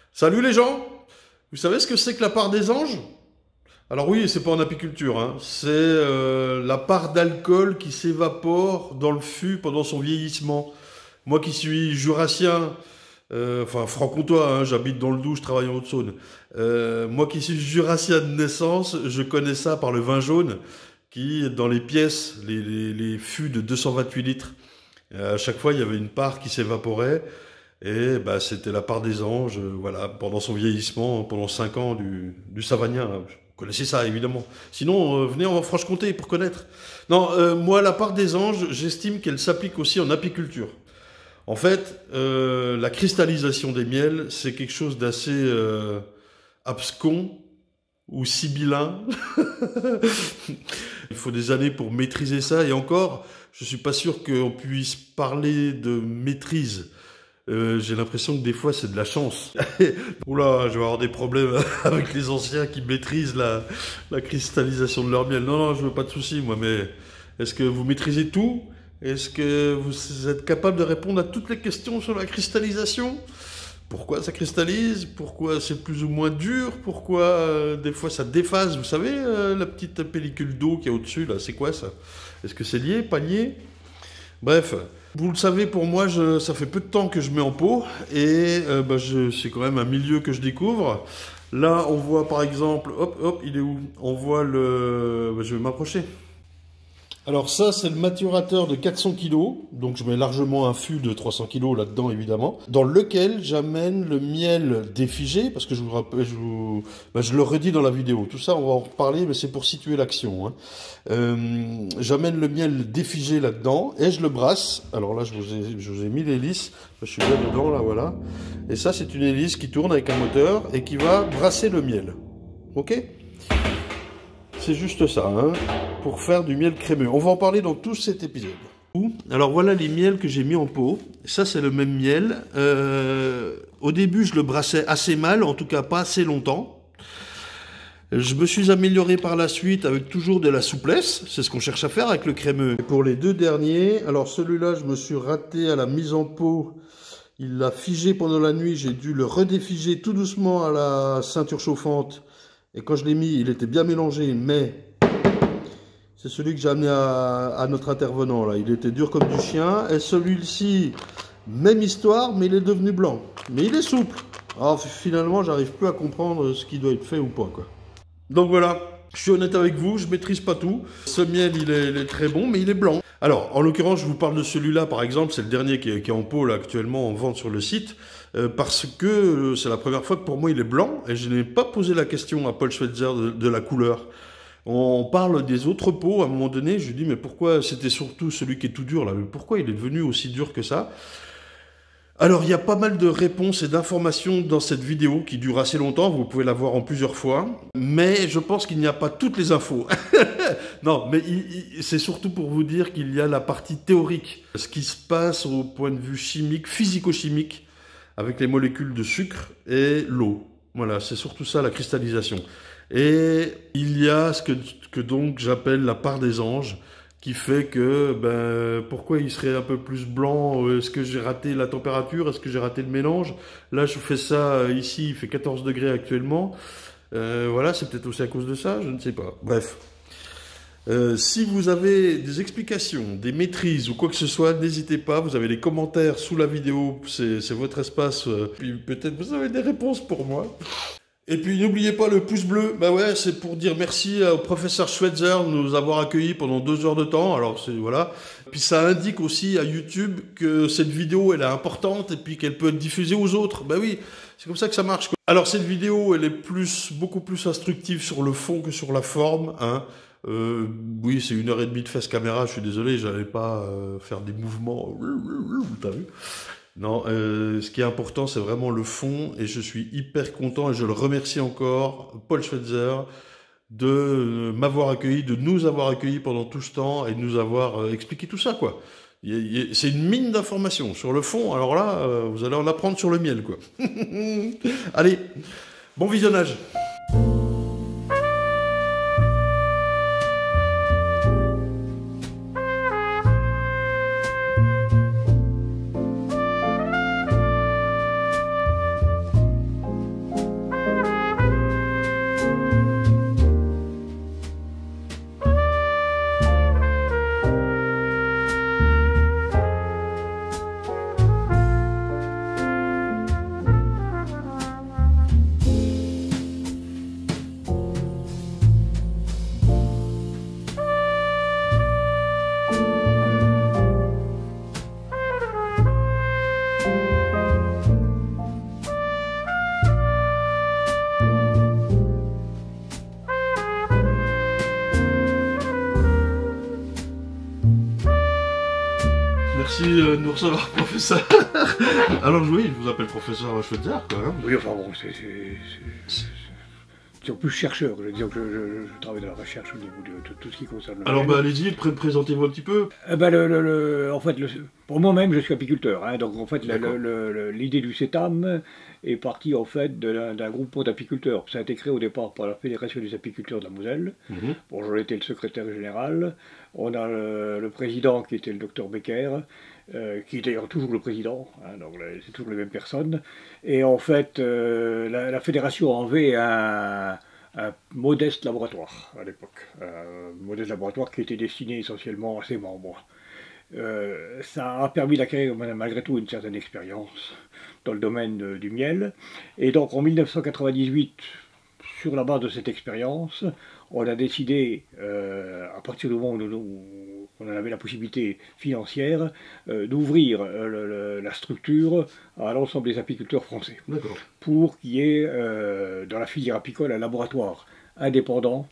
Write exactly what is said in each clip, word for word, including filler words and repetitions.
Salut les gens! Vous savez ce que c'est que la part des anges? Alors oui, c'est pas en apiculture, hein. C'est euh, la part d'alcool qui s'évapore dans le fût pendant son vieillissement. Moi qui suis jurassien, euh, enfin franc-comtois, hein, j'habite dans le Doubs, je travaille en Haute-Saône. Euh, moi qui suis jurassien de naissance, je connais ça par le vin jaune qui, dans les pièces, les, les, les fûts de deux cent vingt-huit litres, à chaque fois il y avait une part qui s'évaporait. Et bah, c'était la part des anges, euh, voilà, pendant son vieillissement, pendant cinq ans du, du Savagnin. Là. Vous connaissez ça, évidemment. Sinon, euh, venez en Franche-Comté pour connaître. Non, euh, moi, la part des anges, j'estime qu'elle s'applique aussi en apiculture. En fait, euh, la cristallisation des miels, c'est quelque chose d'assez euh, abscon ou sibyllin. Il faut des années pour maîtriser ça. Et encore, je suis pas sûr qu'on puisse parler de maîtrise. Euh, j'ai l'impression que des fois c'est de la chance. Oula, je vais avoir des problèmes avec les anciens qui maîtrisent la, la cristallisation de leur miel. Non, non, je veux pas de soucis, moi, mais est-ce que vous maîtrisez tout? Est-ce que vous êtes capable de répondre à toutes les questions sur la cristallisation? Pourquoi ça cristallise? Pourquoi c'est plus ou moins dur? Pourquoi euh, des fois ça déphase? Vous savez, euh, la petite pellicule d'eau qui est au-dessus, là, c'est quoi ça? Est-ce que c'est lié, pas lié? Bref, vous le savez, pour moi, je, ça fait peu de temps que je mets en pot et euh, bah, c'est quand même un milieu que je découvre. Là, on voit par exemple, hop, hop, il est où? On voit le... Bah, je vais m'approcher. Alors ça, c'est le maturateur de quatre cents kilos, donc je mets largement un fût de trois cents kilos là-dedans, évidemment, dans lequel j'amène le miel défigé, parce que je vous rappelle, je, vous, ben je le redis dans la vidéo, tout ça on va en reparler, mais c'est pour situer l'action. Hein. Euh, j'amène le miel défigé là-dedans, et je le brasse. Alors là, je vous ai, je vous ai mis l'hélice, je suis bien dedans, là, voilà. Et ça, c'est une hélice qui tourne avec un moteur, et qui va brasser le miel. Ok ? C'est juste ça, hein, pour faire du miel crémeux. On va en parler dans tout cet épisode. Alors voilà les miels que j'ai mis en pot. Ça, c'est le même miel. Euh, au début, je le brassais assez mal, en tout cas pas assez longtemps. Je me suis amélioré par la suite avec toujours de la souplesse. C'est ce qu'on cherche à faire avec le crémeux. Et pour les deux derniers, alors celui-là, je me suis raté à la mise en pot. Il l'a figé pendant la nuit. J'ai dû le redéfiger tout doucement à la ceinture chauffante. Et quand je l'ai mis, il était bien mélangé, mais c'est celui que j'ai amené à, à notre intervenant, là. Il était dur comme du chien. Et celui-ci, même histoire, mais il est devenu blanc. Mais il est souple. Alors finalement, j'arrive plus à comprendre ce qui doit être fait ou pas, quoi. Donc voilà, je suis honnête avec vous, je maîtrise pas tout. Ce miel, il est, il est très bon, mais il est blanc. Alors, en l'occurrence, je vous parle de celui-là, par exemple. C'est le dernier qui est, qui est en pot, là, actuellement, en vente sur le site. Euh, parce que euh, c'est la première fois que pour moi il est blanc et je n'ai pas posé la question à Paul Schweitzer de, de la couleur. On parle des autres pots, à un moment donné, je lui dis mais pourquoi c'était surtout celui qui est tout dur là, mais pourquoi il est devenu aussi dur que ça? Alors il y a pas mal de réponses et d'informations dans cette vidéo qui dure assez longtemps, vous pouvez la voir en plusieurs fois, mais je pense qu'il n'y a pas toutes les infos. Non, mais c'est surtout pour vous dire qu'il y a la partie théorique, ce qui se passe au point de vue chimique, physico-chimique, avec les molécules de sucre et l'eau. Voilà, c'est surtout ça la cristallisation. Et il y a ce que, que donc j'appelle la part des anges, qui fait que, ben, pourquoi il serait un peu plus blanc? Est-ce que j'ai raté la température? Est-ce que j'ai raté le mélange? Là, je fais ça ici, il fait quatorze degrés actuellement. Euh, voilà, c'est peut-être aussi à cause de ça, je ne sais pas. Bref. Euh, si vous avez des explications, des maîtrises ou quoi que ce soit, n'hésitez pas, vous avez les commentaires sous la vidéo, c'est votre espace, euh, puis peut-être vous avez des réponses pour moi. Et puis n'oubliez pas le pouce bleu, bah ouais, c'est pour dire merci au professeur Schweitzer de nous avoir accueillis pendant deux heures de temps, alors c'est, voilà. Puis ça indique aussi à YouTube que cette vidéo, elle est importante et puis qu'elle peut être diffusée aux autres, bah oui, c'est comme ça que ça marche, quoi. Alors cette vidéo, elle est plus, beaucoup plus instructive sur le fond que sur la forme, hein. Euh, oui, c'est une heure et demie de face caméra, je suis désolé, j'allais pas euh, faire des mouvements, t'as vu? Non, euh, ce qui est important, c'est vraiment le fond, et je suis hyper content, et je le remercie encore, Paul Schweitzer, de m'avoir accueilli, de nous avoir accueillis pendant tout ce temps, et de nous avoir euh, expliqué tout ça, quoi. C'est une mine d'informations. Sur le fond, alors là, euh, vous allez en apprendre sur le miel, quoi. Allez, bon visionnage. euh, de nous recevoir, professeur. Alors oui, je vous appelle professeur Schweitzer, quand même. Oui, enfin bon, c'est... C'est en plus chercheur, je veux dire que je, je, je travaille dans la recherche au niveau de, de, de tout ce qui concerne le Alors bah allez-y, pré présentez-vous un petit peu. Eh ben, le, le, le, en fait, le, pour moi-même, je suis apiculteur, hein, donc en fait, l'idée du CETAM est partie en fait d'un groupement d'apiculteurs. Ça a été créé au départ par la Fédération des apiculteurs de la Moselle. Mm-hmm. Bon, j'en étais le secrétaire général. On a le, le président qui était le docteur Becker, euh, qui est d'ailleurs toujours le président, hein, donc c'est toujours les mêmes personnes. Et en fait, euh, la, la fédération en avait un, un modeste laboratoire à l'époque. Un modeste laboratoire qui était destiné essentiellement à ses membres. Euh, ça a permis d'acquérir malgré tout une certaine expérience dans le domaine de, du miel. Et donc en mille neuf cent quatre-vingt-dix-huit, sur la base de cette expérience, on a décidé, euh, à partir du moment où, où on en avait la possibilité financière, euh, d'ouvrir euh, la structure à l'ensemble des apiculteurs français. Pour qu'il y ait euh, dans la filière apicole un laboratoire indépendant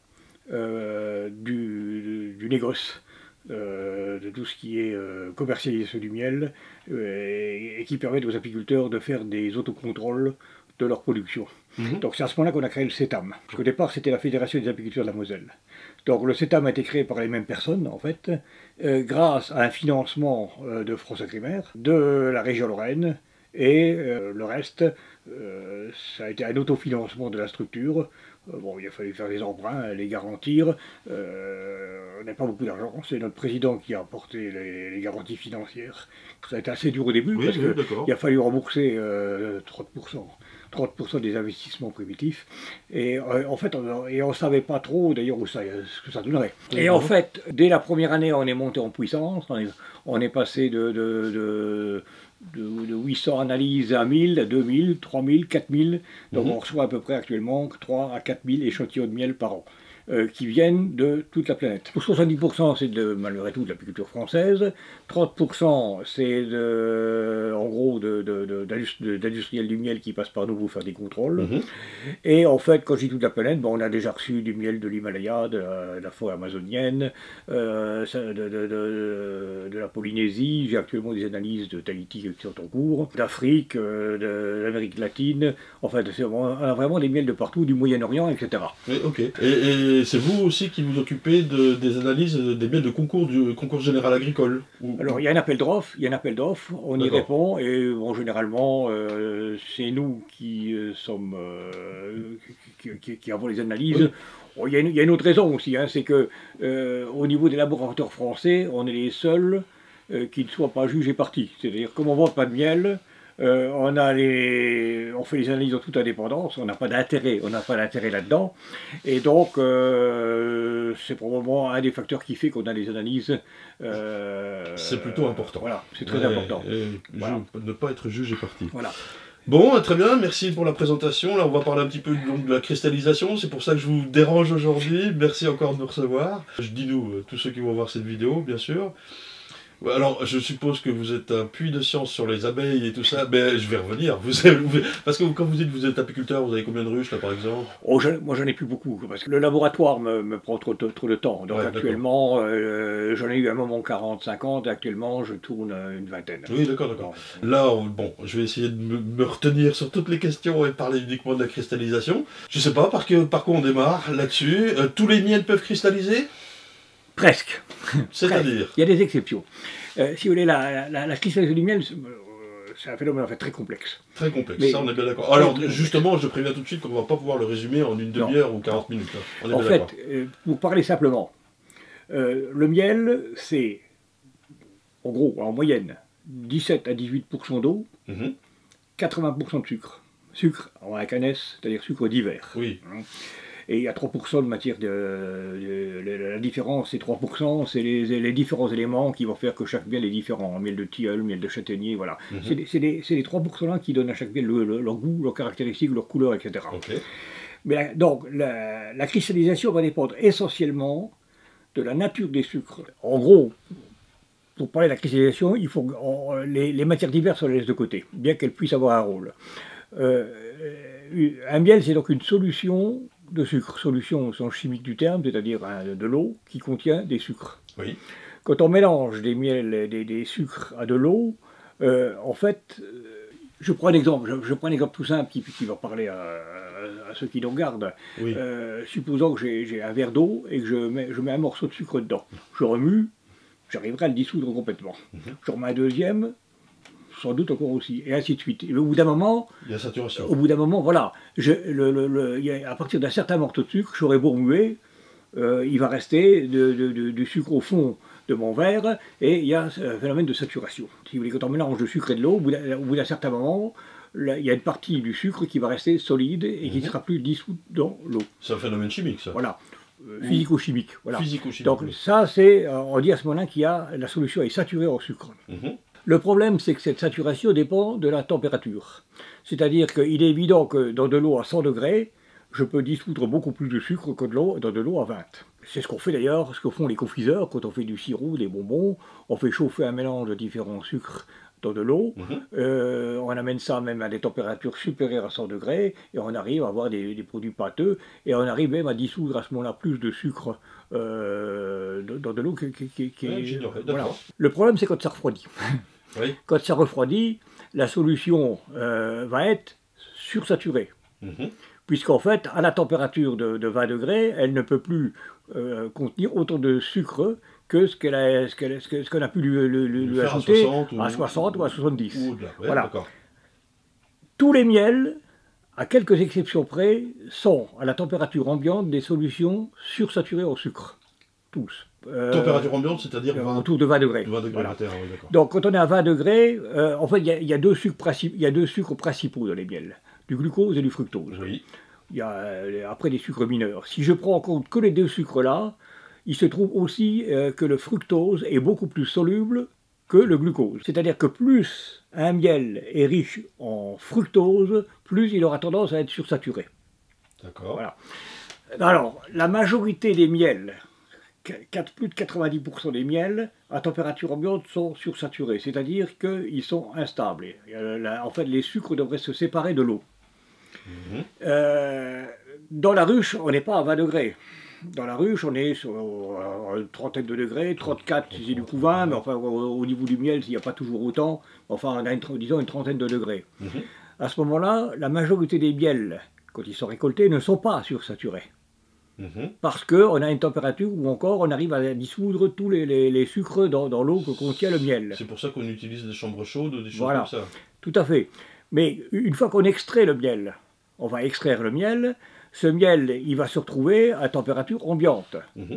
euh, du, du, du négoce. Euh, de tout ce qui est euh, commercialisation du miel euh, et, et qui permet aux apiculteurs de faire des autocontrôles de leur production. Mmh. Donc c'est à ce moment-là qu'on a créé le CETAM. Parce qu'au départ, c'était la Fédération des apiculteurs de la Moselle. Donc le CETAM a été créé par les mêmes personnes, en fait, euh, grâce à un financement euh, de France Agrimaire, de la région Lorraine, et euh, le reste, euh, ça a été un autofinancement de la structure. Euh, bon, il a fallu faire des emprunts, les garantir. Euh, on n'a pas beaucoup d'argent. C'est notre président qui a apporté les, les garanties financières. Ça a été assez dur au début, oui, parce oui, qu'il a fallu rembourser euh, trente pour cent. trente pour cent des investissements primitifs. Et euh, en fait, on ne savait pas trop d'ailleurs où ça, ce que ça donnerait. Et en fait, dès la première année, on est monté en puissance. On est, on est passé de, de, de, de, de huit cents analyses à mille, à deux mille, trois mille, quatre mille. Donc mmh. on reçoit à peu près actuellement trois à quatre mille échantillons de miel par an. Euh, qui viennent de toute la planète. Pour soixante-dix pour cent, c'est de, malgré tout de l'apiculture française, trente pour cent c'est de, en gros d'industriels du miel qui passent par nous pour faire des contrôles. Mm-hmm. Et en fait, quand je dis toute la planète, bon, on a déjà reçu du miel de l'Himalaya, de, de la forêt amazonienne, euh, de, de, de, de la Polynésie, j'ai actuellement des analyses de Tahiti qui sont en cours, d'Afrique, euh, de l'Amérique latine, enfin, on a vraiment des miels de partout, du Moyen-Orient, et cetera. Et, ok. Et, et... c'est vous aussi qui vous occupez de, des analyses des miels de concours du concours général agricole ou... Alors il y a un appel d'offres, il y a un appel d'offres, on y répond et bon, généralement euh, c'est nous qui euh, sommes euh, qui, qui, qui avons les analyses. Oui. Bon, il, y a une, il y a une autre raison aussi, hein, c'est que euh, au niveau des laboratoires français, on est les seuls euh, qui ne soient pas jugés partis. C'est-à-dire comme on ne vend pas de miel. Euh, on, a les, on fait les analyses en toute indépendance, on n'a pas d'intérêt, on n'a pas d'intérêt là-dedans, et donc euh, c'est probablement un des facteurs qui fait qu'on a des analyses. Euh, c'est plutôt important. Voilà, c'est très et, important. Et voilà. Ne pas être jugé parti. Voilà. Bon, très bien, merci pour la présentation. Là, on va parler un petit peu donc, de la cristallisation. C'est pour ça que je vous dérange aujourd'hui. Merci encore de nous recevoir. Je dis nous, tous ceux qui vont voir cette vidéo, bien sûr. Alors, je suppose que vous êtes un puits de science sur les abeilles et tout ça, mais je vais revenir. Vous avez, vous, parce que quand vous dites que vous êtes apiculteur, vous avez combien de ruches, là, par exemple? Oh, je, moi, j'en ai plus beaucoup, parce que le laboratoire me, me prend trop, trop, trop de temps. Donc, ouais, actuellement, euh, j'en ai eu un moment quarante, cinquante, et actuellement, je tourne une vingtaine. Oui, d'accord, d'accord. Là, on, bon, je vais essayer de me, me retenir sur toutes les questions et parler uniquement de la cristallisation. Je sais pas, par, que, par quoi on démarre là-dessus. Euh, tous les miels peuvent cristalliser? Presque. C'est-à-dire? Il y a des exceptions. Euh, si vous voulez, la, la, la cristallisation du miel, c'est un phénomène en fait très complexe. Très complexe, mais, ça on est bien d'accord. Alors justement, je préviens tout de suite qu'on ne va pas pouvoir le résumer en une demi-heure ou quarante minutes. Hein. On est en bien fait, euh, pour parler simplement, euh, le miel, c'est en gros, en moyenne, dix-sept à dix-huit pour cent d'eau, mm-hmm. quatre-vingts pour cent de sucre. Sucre en la canesse, c'est-à-dire sucre d'hiver. Oui. Et il y a trois pour cent de matière de, de, de, de la différence, c'est trois pour cent, c'est les, les différents éléments qui vont faire que chaque miel est différent. Miel de tilleul, miel de châtaignier, voilà. Mm-hmm. C'est les, les trois pour cent là qui donnent à chaque miel le, le, leur goût, leurs caractéristiques, leur couleur, et cetera. Okay. Mais la, donc, la, la cristallisation va dépendre essentiellement de la nature des sucres. En gros, pour parler de la cristallisation, il faut on, les, les matières diverses, on les laisse de côté, bien qu'elles puissent avoir un rôle. Euh, un miel, c'est donc une solution de sucre, solution au sens chimique du terme, c'est-à-dire hein, de l'eau qui contient des sucres. Oui. quand on mélange des miels, des, des sucres à de l'eau, euh, en fait, euh, je prends un exemple, je, je prends un exemple tout simple qui, qui va parler à, à, à ceux qui nous regardent. Oui. Euh, supposons que j'ai un verre d'eau et que je mets, je mets un morceau de sucre dedans. Je remue, j'arriverai à le dissoudre complètement. Mm-hmm. Je remets un deuxième, sans doute encore aussi, et ainsi de suite. Et au bout d'un moment, il y a saturation. Au bout d'un moment, voilà, je, le, le, le, y a, à partir d'un certain morceau de sucre, j'aurai beau remuer, euh, il va rester de, de, de, du sucre au fond de mon verre, et il y a un phénomène de saturation. Si vous voulez, quand on mélange de sucre et de l'eau, au bout d'un certain moment, là, il y a une partie du sucre qui va rester solide et qui ne mmh. sera plus dissoute dans l'eau. C'est un phénomène chimique, ça. Voilà. Euh, Physico-chimique. Voilà. Physico-chimique. Donc oui. ça, c'est, on dit à ce moment-là qu'il y a, la solution est saturée en sucre. Mmh. Le problème, c'est que cette saturation dépend de la température. C'est-à-dire qu'il est évident que dans de l'eau à cent degrés, je peux dissoudre beaucoup plus de sucre que de l'eau dans de l'eau à vingt. C'est ce qu'on fait d'ailleurs, ce que font les confiseurs quand on fait du sirop, des bonbons. On fait chauffer un mélange de différents sucres dans de l'eau. Mmh. Euh, on amène ça même à des températures supérieures à cent degrés et on arrive à avoir des, des produits pâteux et on arrive même à dissoudre à ce moment-là plus de sucre euh, dans de l'eau qui, qui, qui, qui ouais, est... Voilà. Le problème, c'est quand ça refroidit. Oui. Quand ça refroidit, la solution euh, va être sursaturée. Mmh. Puisqu'en fait, à la température de, de vingt degrés, elle ne peut plus euh, contenir autant de sucre que ce qu'elle a, ce qu'elle, ce qu'on a pu lui, lui, lui, lui ajouter à soixante, ou, à soixante ou à soixante-dix. Ou ouais, voilà. Tous les miels, à quelques exceptions près, sont à la température ambiante des solutions sursaturées en sucre. Tous. Euh, température ambiante, c'est-à-dire euh, autour de vingt degrés. vingt degrés voilà. terre, oui, donc quand on est à vingt degrés, euh, en fait, il y, y, a deux sucres il y a deux sucres principaux dans les miels, du glucose et du fructose. Oui. Il y a euh, après des sucres mineurs. Si je prends en compte que les deux sucres-là, il se trouve aussi euh, que le fructose est beaucoup plus soluble que le glucose. C'est-à-dire que plus un miel est riche en fructose, plus il aura tendance à être sursaturé. D'accord. Voilà. Alors, la majorité des miels, plus de quatre-vingt-dix pour cent des miels à température ambiante sont sursaturés, c'est-à-dire qu'ils sont instables. En fait, les sucres devraient se séparer de l'eau. Mmh. Euh, dans la ruche, on n'est pas à vingt degrés. Dans la ruche, on est sur une trentaine de degrés, trente-quatre si c'est du couvain, mais enfin au niveau du miel, il n'y a pas toujours autant, enfin on a une, disons une trentaine de degrés. Mmh. À ce moment-là, la majorité des miels, quand ils sont récoltés, ne sont pas sursaturés. Mmh. Parce qu'on a une température où encore on arrive à dissoudre tous les, les, les sucres dans, dans l'eau que contient le miel. C'est pour ça qu'on utilise des chambres chaudes ou des choses voilà. comme ça. Tout à fait. Mais une fois qu'on extrait le miel, on va extraire le miel, ce miel il va se retrouver à température ambiante. Mmh.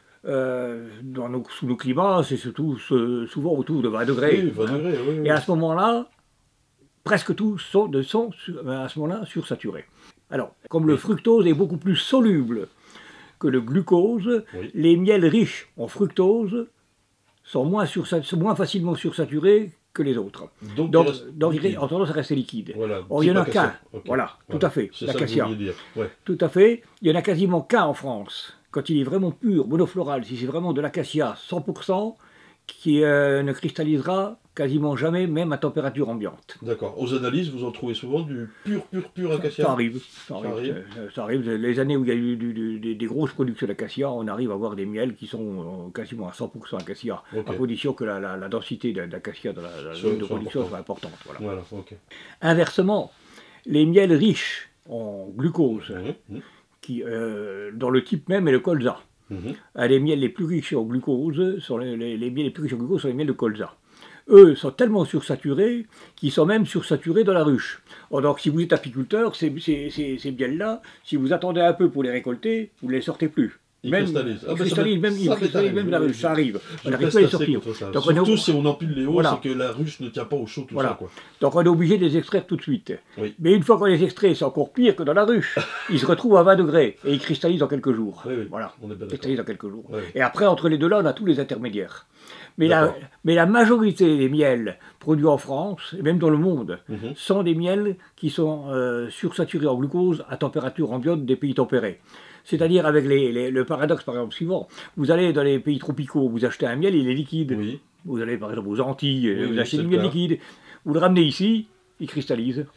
Euh, dans nos, sous nos climats, c'est surtout souvent autour de vingt degrés. Oui, vingt degrés, oui, oui. Et à ce moment-là, presque tous sont, de, sont à ce moment-là sursaturés. Alors, comme oui. le fructose est beaucoup plus soluble que le glucose, oui. les miels riches en fructose sont moins, sont moins facilement sursaturés que les autres. Donc, donc, donc ils ont tendance à rester liquides. Voilà, Or, il n'y en a qu'un. Okay. Voilà, voilà, tout à fait. L'acacia. Ouais. Tout à fait. Il n'y en a quasiment qu'un en France. Quand il est vraiment pur, monofloral, si c'est vraiment de l'acacia cent pour cent, qui euh, ne cristallisera quasiment jamais, même à température ambiante. D'accord. Aux analyses, vous en trouvez souvent du pur, pur, pur acacia? Ça arrive. Ça arrive. Ça arrive. Ça, ça arrive. Les années où il y a eu du, du, du, des grosses productions d'acacia, on arrive à avoir des miels qui sont quasiment à cent pour cent acacia, okay. à condition que la, la, la densité d'acacia dans la, la zone de production important. soit importante. Voilà. Voilà, okay. Inversement, les miels riches en glucose, mmh, mmh. qui, euh, dans le type même est le colza. Mmh. Les miels les plus riches en glucose sont les, les, les miels les plus riches en glucose sont les miels de colza. Eux sont tellement sursaturés qu'ils sont même sursaturés dans la ruche. Or, donc si vous êtes apiculteur, ces, ces, ces, ces miels-là, si vous attendez un peu pour les récolter, vous ne les sortez plus. Ils même, cristallisent. Ah, ils cristallisent même, ils cristallisent même la ruche, ça arrive. On n'arrive pas à les sortir. Donc, surtout on... si on empile les hauts, voilà. c'est que la ruche ne tient pas au chaud tout voilà. ça. Quoi. Donc on est obligé de les extraire tout de suite. Oui. Mais une fois qu'on les extrait, c'est encore pire que dans la ruche. Ils se retrouvent à vingt degrés et ils cristallisent dans quelques jours. Oui, oui. Voilà, on est bien ils cristallisent dans quelques jours. Oui. Et après, entre les deux là, on a tous les intermédiaires. Mais la, mais la majorité des miels produits en France, et même dans le monde, mm-hmm. sont des miels qui sont euh, sursaturés en glucose à température ambiante des pays tempérés. C'est-à-dire avec les, les, le paradoxe, par exemple, suivant. Vous allez dans les pays tropicaux, vous achetez un miel, il est liquide. Oui. Vous allez, par exemple, aux Antilles, oui, vous oui, achetez du miel liquide. Vous le ramenez ici, il cristallise.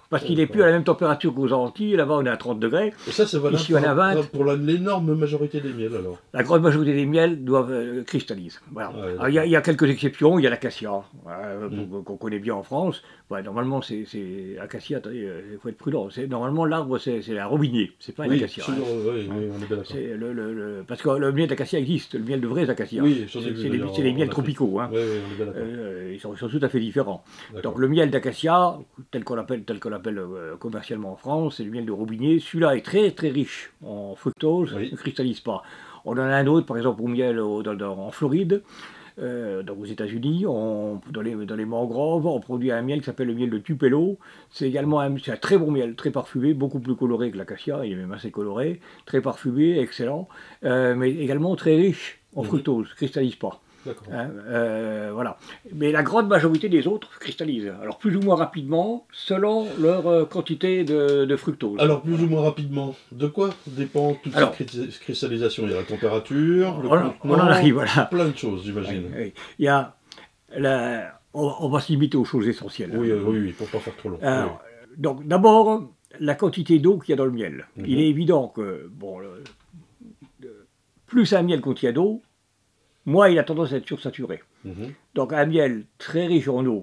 Parce qu'il n'est plus à la même température qu'aux Antilles. Là-bas, on est à trente degrés. Et ça, c'est valable Ici, on est à vingt. pour l'énorme majorité des miels, alors. La grande majorité des miels doivent euh, cristalliser. Voilà. Ouais, Alors, il, y a, il y a quelques exceptions. Il y a l'acacia, euh, Mm. qu'on connaît bien en France. Ouais, normalement, c'est acacia. Il faut être prudent. Normalement, l'arbre, c'est la robinier. C'est pas une Oui, acacia. sur- Hein. oui, oui, on est bien d'accord. C'est Le, le, le- parce que le miel d'acacia existe. Le miel de vrais acacias. Oui, j'en ai c'est vu, c'est les, d'ailleurs, c'est les en miels Afrique. tropicaux. Hein. Oui, oui, on est bien d'accord. Euh, ils, sont, ils sont tout à fait différents. D'accord. Donc le miel d'acacia, tel qu'on l'appelle tel qu'on l'appelle euh, commercialement en France, c'est le miel de robinier. Celui-là est très très riche en fructose, Oui. ne cristallise pas. On en a un autre, par exemple, au miel au- dans- dans- en Floride, euh, donc aux États-Unis, on- dans les, dans les mangroves, on produit un miel qui s'appelle le miel de Tupelo. C'est également un, c'est un très bon miel, très parfumé, beaucoup plus coloré que l'acacia, il est même assez coloré, très parfumé, excellent, euh, mais également très riche en Mhm. fructose, ne cristallise pas. D'accord. Hein, euh, voilà. Mais la grande majorité des autres cristallisent. Alors plus ou moins rapidement, selon leur euh, quantité de, de fructose. Alors, plus ou moins rapidement, de quoi dépend toute Alors- cette cri- cristallisation? Il y a la température, le on, on contenant, en arrive, voilà. plein de choses, j'imagine. Oui, oui. Il y a la- on, on va se limiter aux choses essentielles. Oui, euh, oui, oui, pour pas faire trop long. Alors, donc d'abord, la quantité d'eau qu'il y a dans le miel. Mhm. Il est évident que bon, le- le- plus un miel contient d'eau, moins il a tendance à être sursaturé. Oui. Mhm. Donc un miel très riche en eau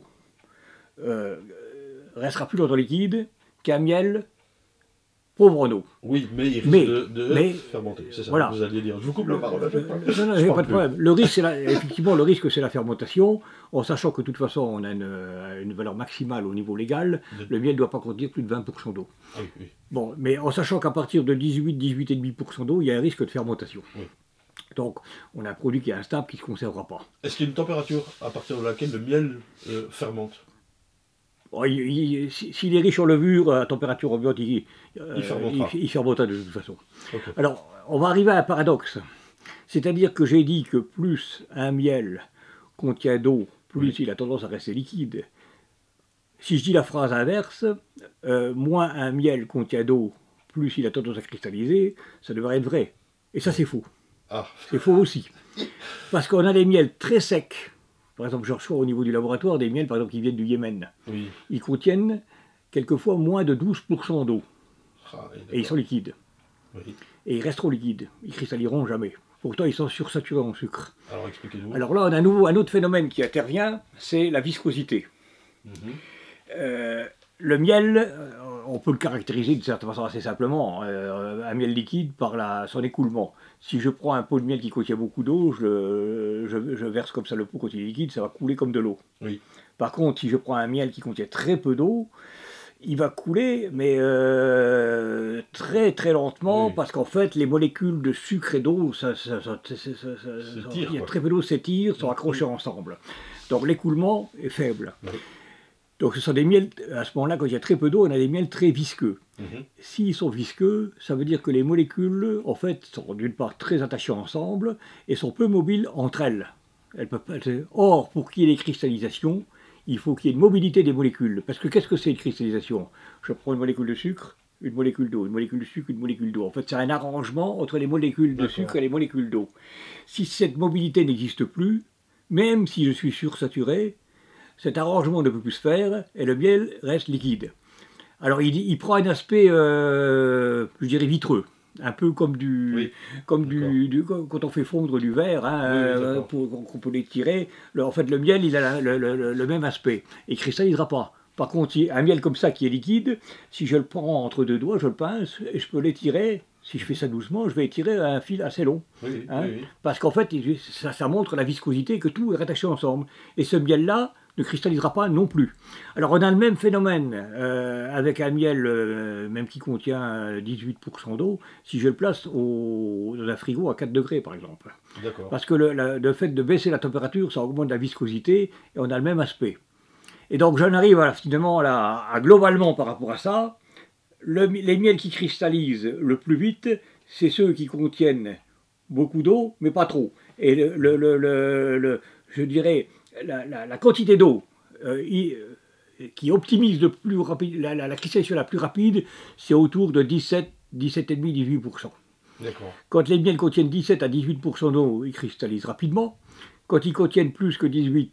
euh, restera plus longtemps liquide qu'un miel pauvre en eau. Oui, mais il risque Mais- de, de mais- fermenter, c'est ça voilà. que vous alliez dire. Je vous coupe la parole. je- Non, non, je j'ai parle pas de plus. problème. Le risque, c'est la- effectivement, le risque, c'est la fermentation, en sachant que de toute façon, on a une, une valeur maximale au niveau légal. De- Le miel ne doit pas contenir plus de vingt pour cent d'eau. Ah oui, oui. Bon, mais en sachant qu'à partir de dix-huit, dix-huit virgule cinq pour cent d'eau, il y a un risque de fermentation. Oui. Donc, on a un produit qui est instable, qui ne se conservera pas. Est-ce qu'il y a une température à partir de laquelle le miel euh, fermente? Bon, il- il- si- S'il est riche en levure, à température ambiante, il, euh, Il fermentera. il- il fermentera de toute façon. Ok. Alors, on va arriver à un paradoxe. C'est-à-dire que j'ai dit que plus un miel contient d'eau, plus Oui. il a tendance à rester liquide. Si je dis la phrase inverse, euh, moins un miel contient d'eau, plus il a tendance à cristalliser, ça devrait être vrai. Et ça, c'est faux. Ah, C'est faux aussi. Parce qu'on a des miels très secs. Par exemple, je reçois au niveau du laboratoire des miels, par exemple, qui viennent du Yémen. oui. Ils contiennent quelquefois moins de douze pour cent d'eau. Ah, oui, Et ils sont liquides. oui. Et ils resteront liquides. Ils cristalliseront jamais. Pourtant, ils sont sursaturés en sucre. Alors expliquez-nous. Alors là, on a un, nouveau, un autre phénomène qui intervient, c'est la viscosité. Mhm. Euh, le miel, euh, on peut le caractériser d'une certaine façon assez simplement, euh, un miel liquide par la, son écoulement. Si je prends un pot de miel qui contient beaucoup d'eau, je, je, je verse comme ça le pot quand il est liquide, ça va couler comme de l'eau. Oui. Par contre, si je prends un miel qui contient très peu d'eau, il va couler, mais euh, très très lentement, Oui. parce qu'en fait, les molécules de sucre et d'eau, ça, ça, ça, ça- ça- ça- ça- S'étirent, il y a quoi. très peu d'eau s'étirent, sont Oui. accrochés ensemble. Donc l'écoulement est faible. Oui. Donc ce sont des miels, à ce moment-là, quand il y a très peu d'eau, on a des miels très visqueux. Mhm. S'ils sont visqueux, ça veut dire que les molécules, en fait, sont d'une part très attachées ensemble et sont peu mobiles entre elles. Elles peuvent pas- Or, pour qu'il y ait des cristallisations, il faut qu'il y ait une mobilité des molécules. Parce que qu'est-ce que c'est une cristallisation? Je prends une molécule de sucre, une molécule d'eau, une molécule de sucre, une molécule d'eau. En fait, c'est un arrangement entre les molécules de D'accord. sucre et les molécules d'eau. Si cette mobilité n'existe plus, même si je suis sursaturé, cet arrangement ne peut plus se faire et le miel reste liquide. Alors il, il prend un aspect, euh, je dirais, vitreux, un peu comme du, Oui. comme du, du- quand on fait fondre du verre, hein, Oui, oui, euh, d'accord. pour qu'on peut l'étirer. Le- En fait, le miel, il a la- le, le- le- le même aspect. Il ne cristallisera pas. Par contre, si- un miel comme ça qui est liquide, si je le prends entre deux doigts, je le pince et je peux l'étirer. Si je fais ça doucement, je vais étirer un fil assez long. Oui, Hein, oui, oui. Parce qu'en fait, il- ça, ça montre la viscosité, que tout est rattaché ensemble. Et ce miel-là ne cristallisera pas non plus. Alors on a le même phénomène euh, avec un miel, euh, même qui contient euh, dix-huit pour cent d'eau, si je le place au, dans un frigo à quatre degrés par exemple. D'accord. Parce que le, la- le fait de baisser la température, ça augmente la viscosité et on a le même aspect. Et donc j'en arrive à, finalement à, la- à globalement par rapport à ça, le- les miels qui cristallisent le plus vite, c'est ceux qui contiennent beaucoup d'eau, mais pas trop. Et le, le- le- le- le- je dirais, la, la- la quantité d'eau euh, i- euh, qui optimise le plus rapide, la, la- la cristallisation la plus rapide, c'est autour de dix-sept, dix-sept virgule cinq, dix-huit pour cent. D'accord. Quand les miels contiennent dix-sept à dix-huit pour cent d'eau, ils cristallisent rapidement. Quand ils contiennent plus que dix-huit,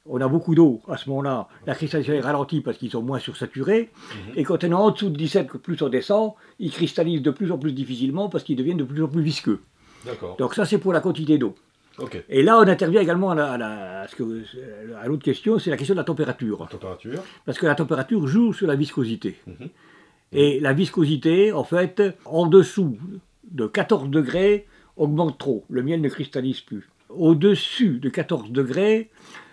on a beaucoup d'eau, à ce moment-là, la cristallisation est ralentie parce qu'ils sont moins sursaturés, mmh. et quand on est en dessous de dix-sept, plus on descend, ils cristallisent de plus en plus difficilement parce qu'ils deviennent de plus en plus visqueux. Donc ça, c'est pour la quantité d'eau. Okay. Et là, on intervient également à, la, à, la, à, ce que, à l'autre question, c'est la question de la température. La température. Parce que la température joue sur la viscosité. Mmh. Et la viscosité, en fait, en dessous de quatorze degrés, augmente trop. Le miel ne cristallise plus. Au-dessus de quatorze degrés,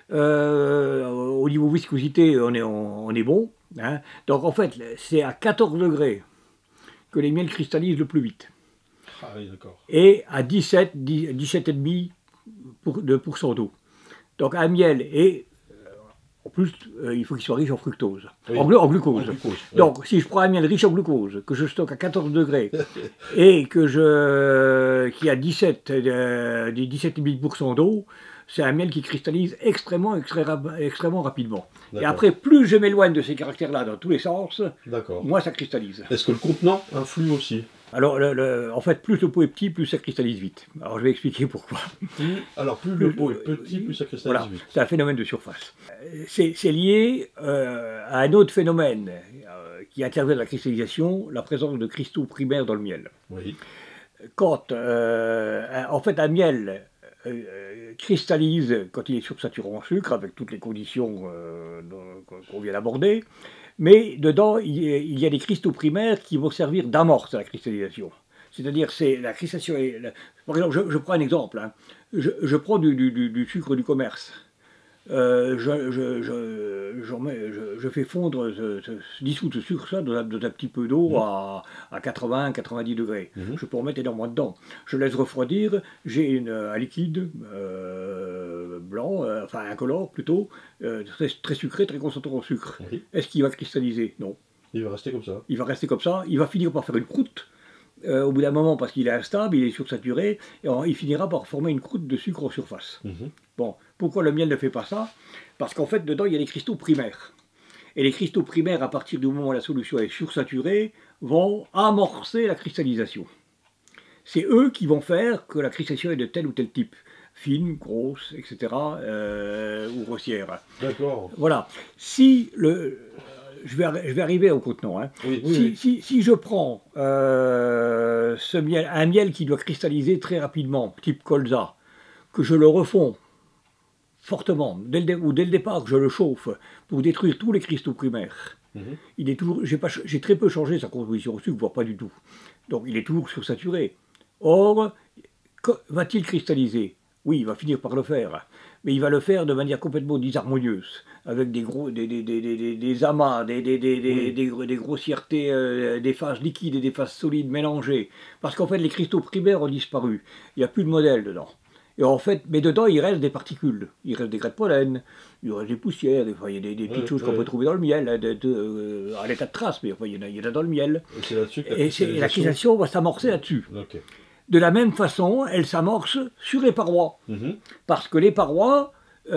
euh, au niveau viscosité, on est, on, on est bon. Hein. Donc en fait, c'est à quatorze degrés que les miels cristallisent le plus vite. Ah oui, d'accord. Et à dix-sept, dix-sept virgule cinq pour cent de pourcent d'eau. Donc un miel est... En plus, euh, il faut qu'il soit riche en fructose, oui. en, glu en glucose. En glucose oui. Donc, si je prends un miel riche en glucose, que je stocke à quatorze degrés, et que je, qui a dix-sept virgule cinq pour cent d'eau, c'est un miel qui cristallise extrêmement, extrêmement, extrêmement rapidement. Et après, plus je m'éloigne de ces caractères-là dans tous les sens, moins ça cristallise. Est-ce que le contenant influe aussi? Alors, le, le, en fait, plus le pot est petit, plus ça cristallise vite. Alors, je vais expliquer pourquoi. Plus, alors, plus le pot est petit, plus ça cristallise voilà, vite. C'est un phénomène de surface. C'est lié euh, à un autre phénomène euh, qui intervient dans la cristallisation, la présence de cristaux primaires dans le miel. Oui. Quand, euh, en fait, un miel euh, cristallise quand il est sursaturé en sucre, avec toutes les conditions euh, qu'on vient d'aborder, mais dedans, il y a des cristaux primaires qui vont servir d'amorce à la cristallisation. C'est-à-dire, c'est la cristallisation. Est, la, par exemple, je, je prends un exemple. Hein. Je, je prends du, du, du sucre du commerce. Euh, je, je, je, mets, je, je fais fondre, ce, ce, dissoudre ce sucre ça dans un, dans un petit peu d'eau mmh. à, à quatre-vingts à quatre-vingt-dix degrés. Mmh. Je peux en mettre énormément dedans. Je laisse refroidir, j'ai un liquide euh, blanc, euh, enfin incolore plutôt, euh, très, très sucré, très concentré en sucre. Mmh. Est-ce qu'il va cristalliser? Non. Il va rester comme ça. Il va rester comme ça. Il va finir par faire une croûte. Euh, au bout d'un moment, parce qu'il est instable, il est sursaturé, et on, il finira par former une croûte de sucre en surface. Mmh. Bon, pourquoi le miel ne fait pas ça? Parce qu'en fait, dedans, il y a des cristaux primaires. Et les cristaux primaires, à partir du moment où la solution est sursaturée, vont amorcer la cristallisation. C'est eux qui vont faire que la cristallisation est de tel ou tel type. Fine, grosse, et cetera, euh, ou grossière. D'accord. Voilà. Si le... Je vais, je vais arriver au contenant. Hein. Oui, oui, si, oui. Si, si je prends euh, ce miel, un miel qui doit cristalliser très rapidement, type colza, que je le refonds fortement, dès le, ou dès le départ que je le chauffe, pour détruire tous les cristaux primaires, mm-hmm. il est toujours, j'ai, pas, j'ai très peu changé sa composition au sucre, voire pas du tout. Donc il est toujours sursaturé. Or, va-t-il cristalliser? Oui, il va finir par le faire. Mais il va le faire de manière complètement disharmonieuse, avec des, gros, des, des, des, des, des amas, des, des, des, oui. des, des, des grossièretés, euh, des phases liquides et des phases solides mélangées. Parce qu'en fait, les cristaux primaires ont disparu. Il n'y a plus de modèle dedans. Et en fait, mais dedans, il reste des particules. Il reste des grains de pollen, il reste des poussières, des, enfin, il y a des, des petites oui, choses oui. qu'on peut trouver dans le miel, hein, de, de, euh, à l'état de trace, mais enfin, il, y en a, il y en a dans le miel. Et, c'est là-dessus que la et, et la cristallisation va s'amorcer là-dessus. Okay. De la même façon, elle s'amorce sur les parois. Mm-hmm. Parce que les parois,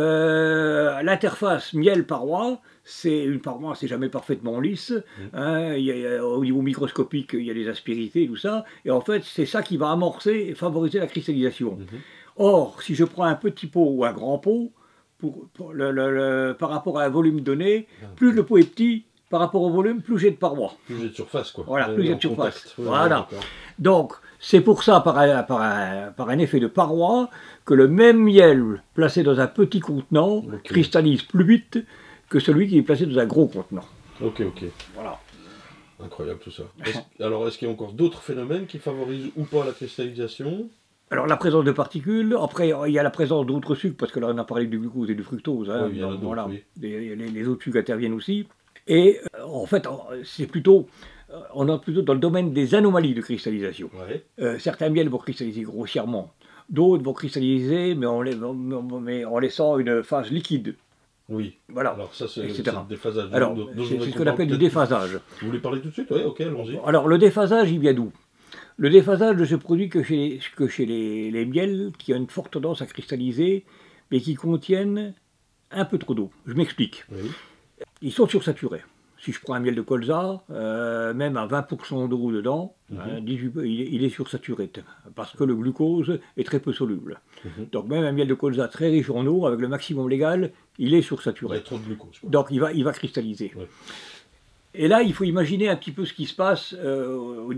euh, l'interface miel-paroi, c'est une paroi, c'est jamais parfaitement lisse. Mm-hmm. Hein, il y a, au niveau microscopique, il y a des aspérités et tout ça. Et en fait, c'est ça qui va amorcer et favoriser la cristallisation. Mm-hmm. Or, si je prends un petit pot ou un grand pot, pour, pour le, le, le, par rapport à un volume donné, ah, plus okay. le pot est petit, par rapport au volume, plus j'ai de parois. Plus j'ai de surface, quoi. Voilà, plus j'ai de surface. Oui, voilà. Donc, c'est pour ça, par un, par, un, par un effet de paroi, que le même miel placé dans un petit contenant okay. cristallise plus vite que celui qui est placé dans un gros contenant. Ok, ok. Voilà. Incroyable tout ça. Est alors, est-ce qu'il y a encore d'autres phénomènes qui favorisent ou pas la cristallisation? Alors, la présence de particules, après, il y a la présence d'autres sucres, parce que là, on a parlé du glucose et du fructose. Hein, oui, donc, voilà. Oui. les, les, les autres sucres interviennent aussi. Et euh, en fait, c'est plutôt... on est plutôt dans le domaine des anomalies de cristallisation. Ouais. Euh, certains miels vont cristalliser grossièrement, d'autres vont cristalliser, mais en, les, mais en laissant une phase liquide. Oui. Voilà. Alors ça, c'est le déphasage. Alors, c'est ce qu'on appelle du déphasage. Vous voulez parler tout de suite? Oui, ok, allons-y. Alors, le déphasage, il vient d'où? Le déphasage ne se produit que chez, les, que chez les, les miels qui ont une forte tendance à cristalliser, mais qui contiennent un peu trop d'eau. Je m'explique. Oui. Ils sont sursaturés. si je prends un miel de colza, euh, même à vingt pour cent d'eau dedans, mm-hmm. hein, dix-huit, il, est, il est sursaturé, parce que le glucose est très peu soluble. Mm-hmm. Donc même un miel de colza très riche en eau, avec le maximum légal, il est sursaturé. Il y a trop de glucose. Quoi. Donc il va, il va cristalliser. Ouais. Et là, il faut imaginer un petit peu ce qui se passe euh, au,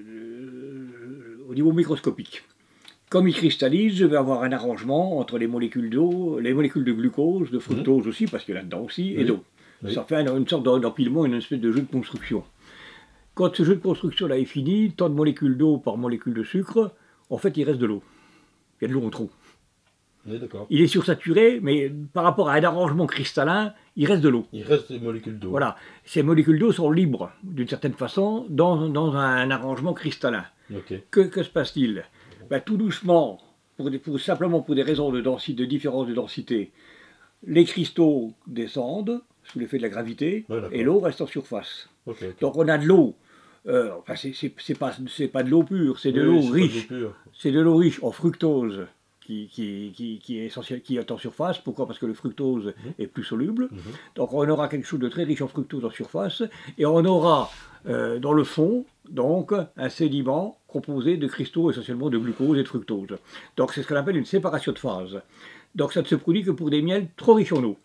euh, au niveau microscopique. Comme il cristallise, je vais avoir un arrangement entre les molécules d'eau, les molécules de glucose, de fructose mmh. aussi, parce qu'il y a là-dedans aussi, oui. et d'eau. Oui. Ça fait une, une sorte d'empilement, une espèce de jeu de construction. Quand ce jeu de construction-là est fini, tant de molécules d'eau par molécule de sucre, en fait, il reste de l'eau. Il y a de l'eau en trop. Oui, il est sursaturé, mais par rapport à un arrangement cristallin, il reste de l'eau. Il reste des molécules d'eau. Voilà. Ces molécules d'eau sont libres, d'une certaine façon, dans, dans un arrangement cristallin. Okay. Que, que se passe-t-il? Ben, tout doucement, pour des, pour, simplement pour des raisons de, densité, de différence de densité, les cristaux descendent sous l'effet de la gravité, ouais, et l'eau reste en surface. Okay, okay. Donc on a de l'eau. Euh, enfin, c'est pas, pas de l'eau pure, c'est de oui, l'eau riche. C'est de l'eau riche en fructose. Qui, qui, qui, qui, est essentiel, qui est en surface. Pourquoi? Parce que le fructose mmh. est plus soluble. Mmh. Donc on aura quelque chose de très riche en fructose en surface. Et on aura euh, dans le fond donc, un sédiment composé de cristaux essentiellement de glucose et de fructose. Donc c'est ce qu'on appelle une séparation de phase. Donc ça ne se produit que pour des miels trop riches en eau.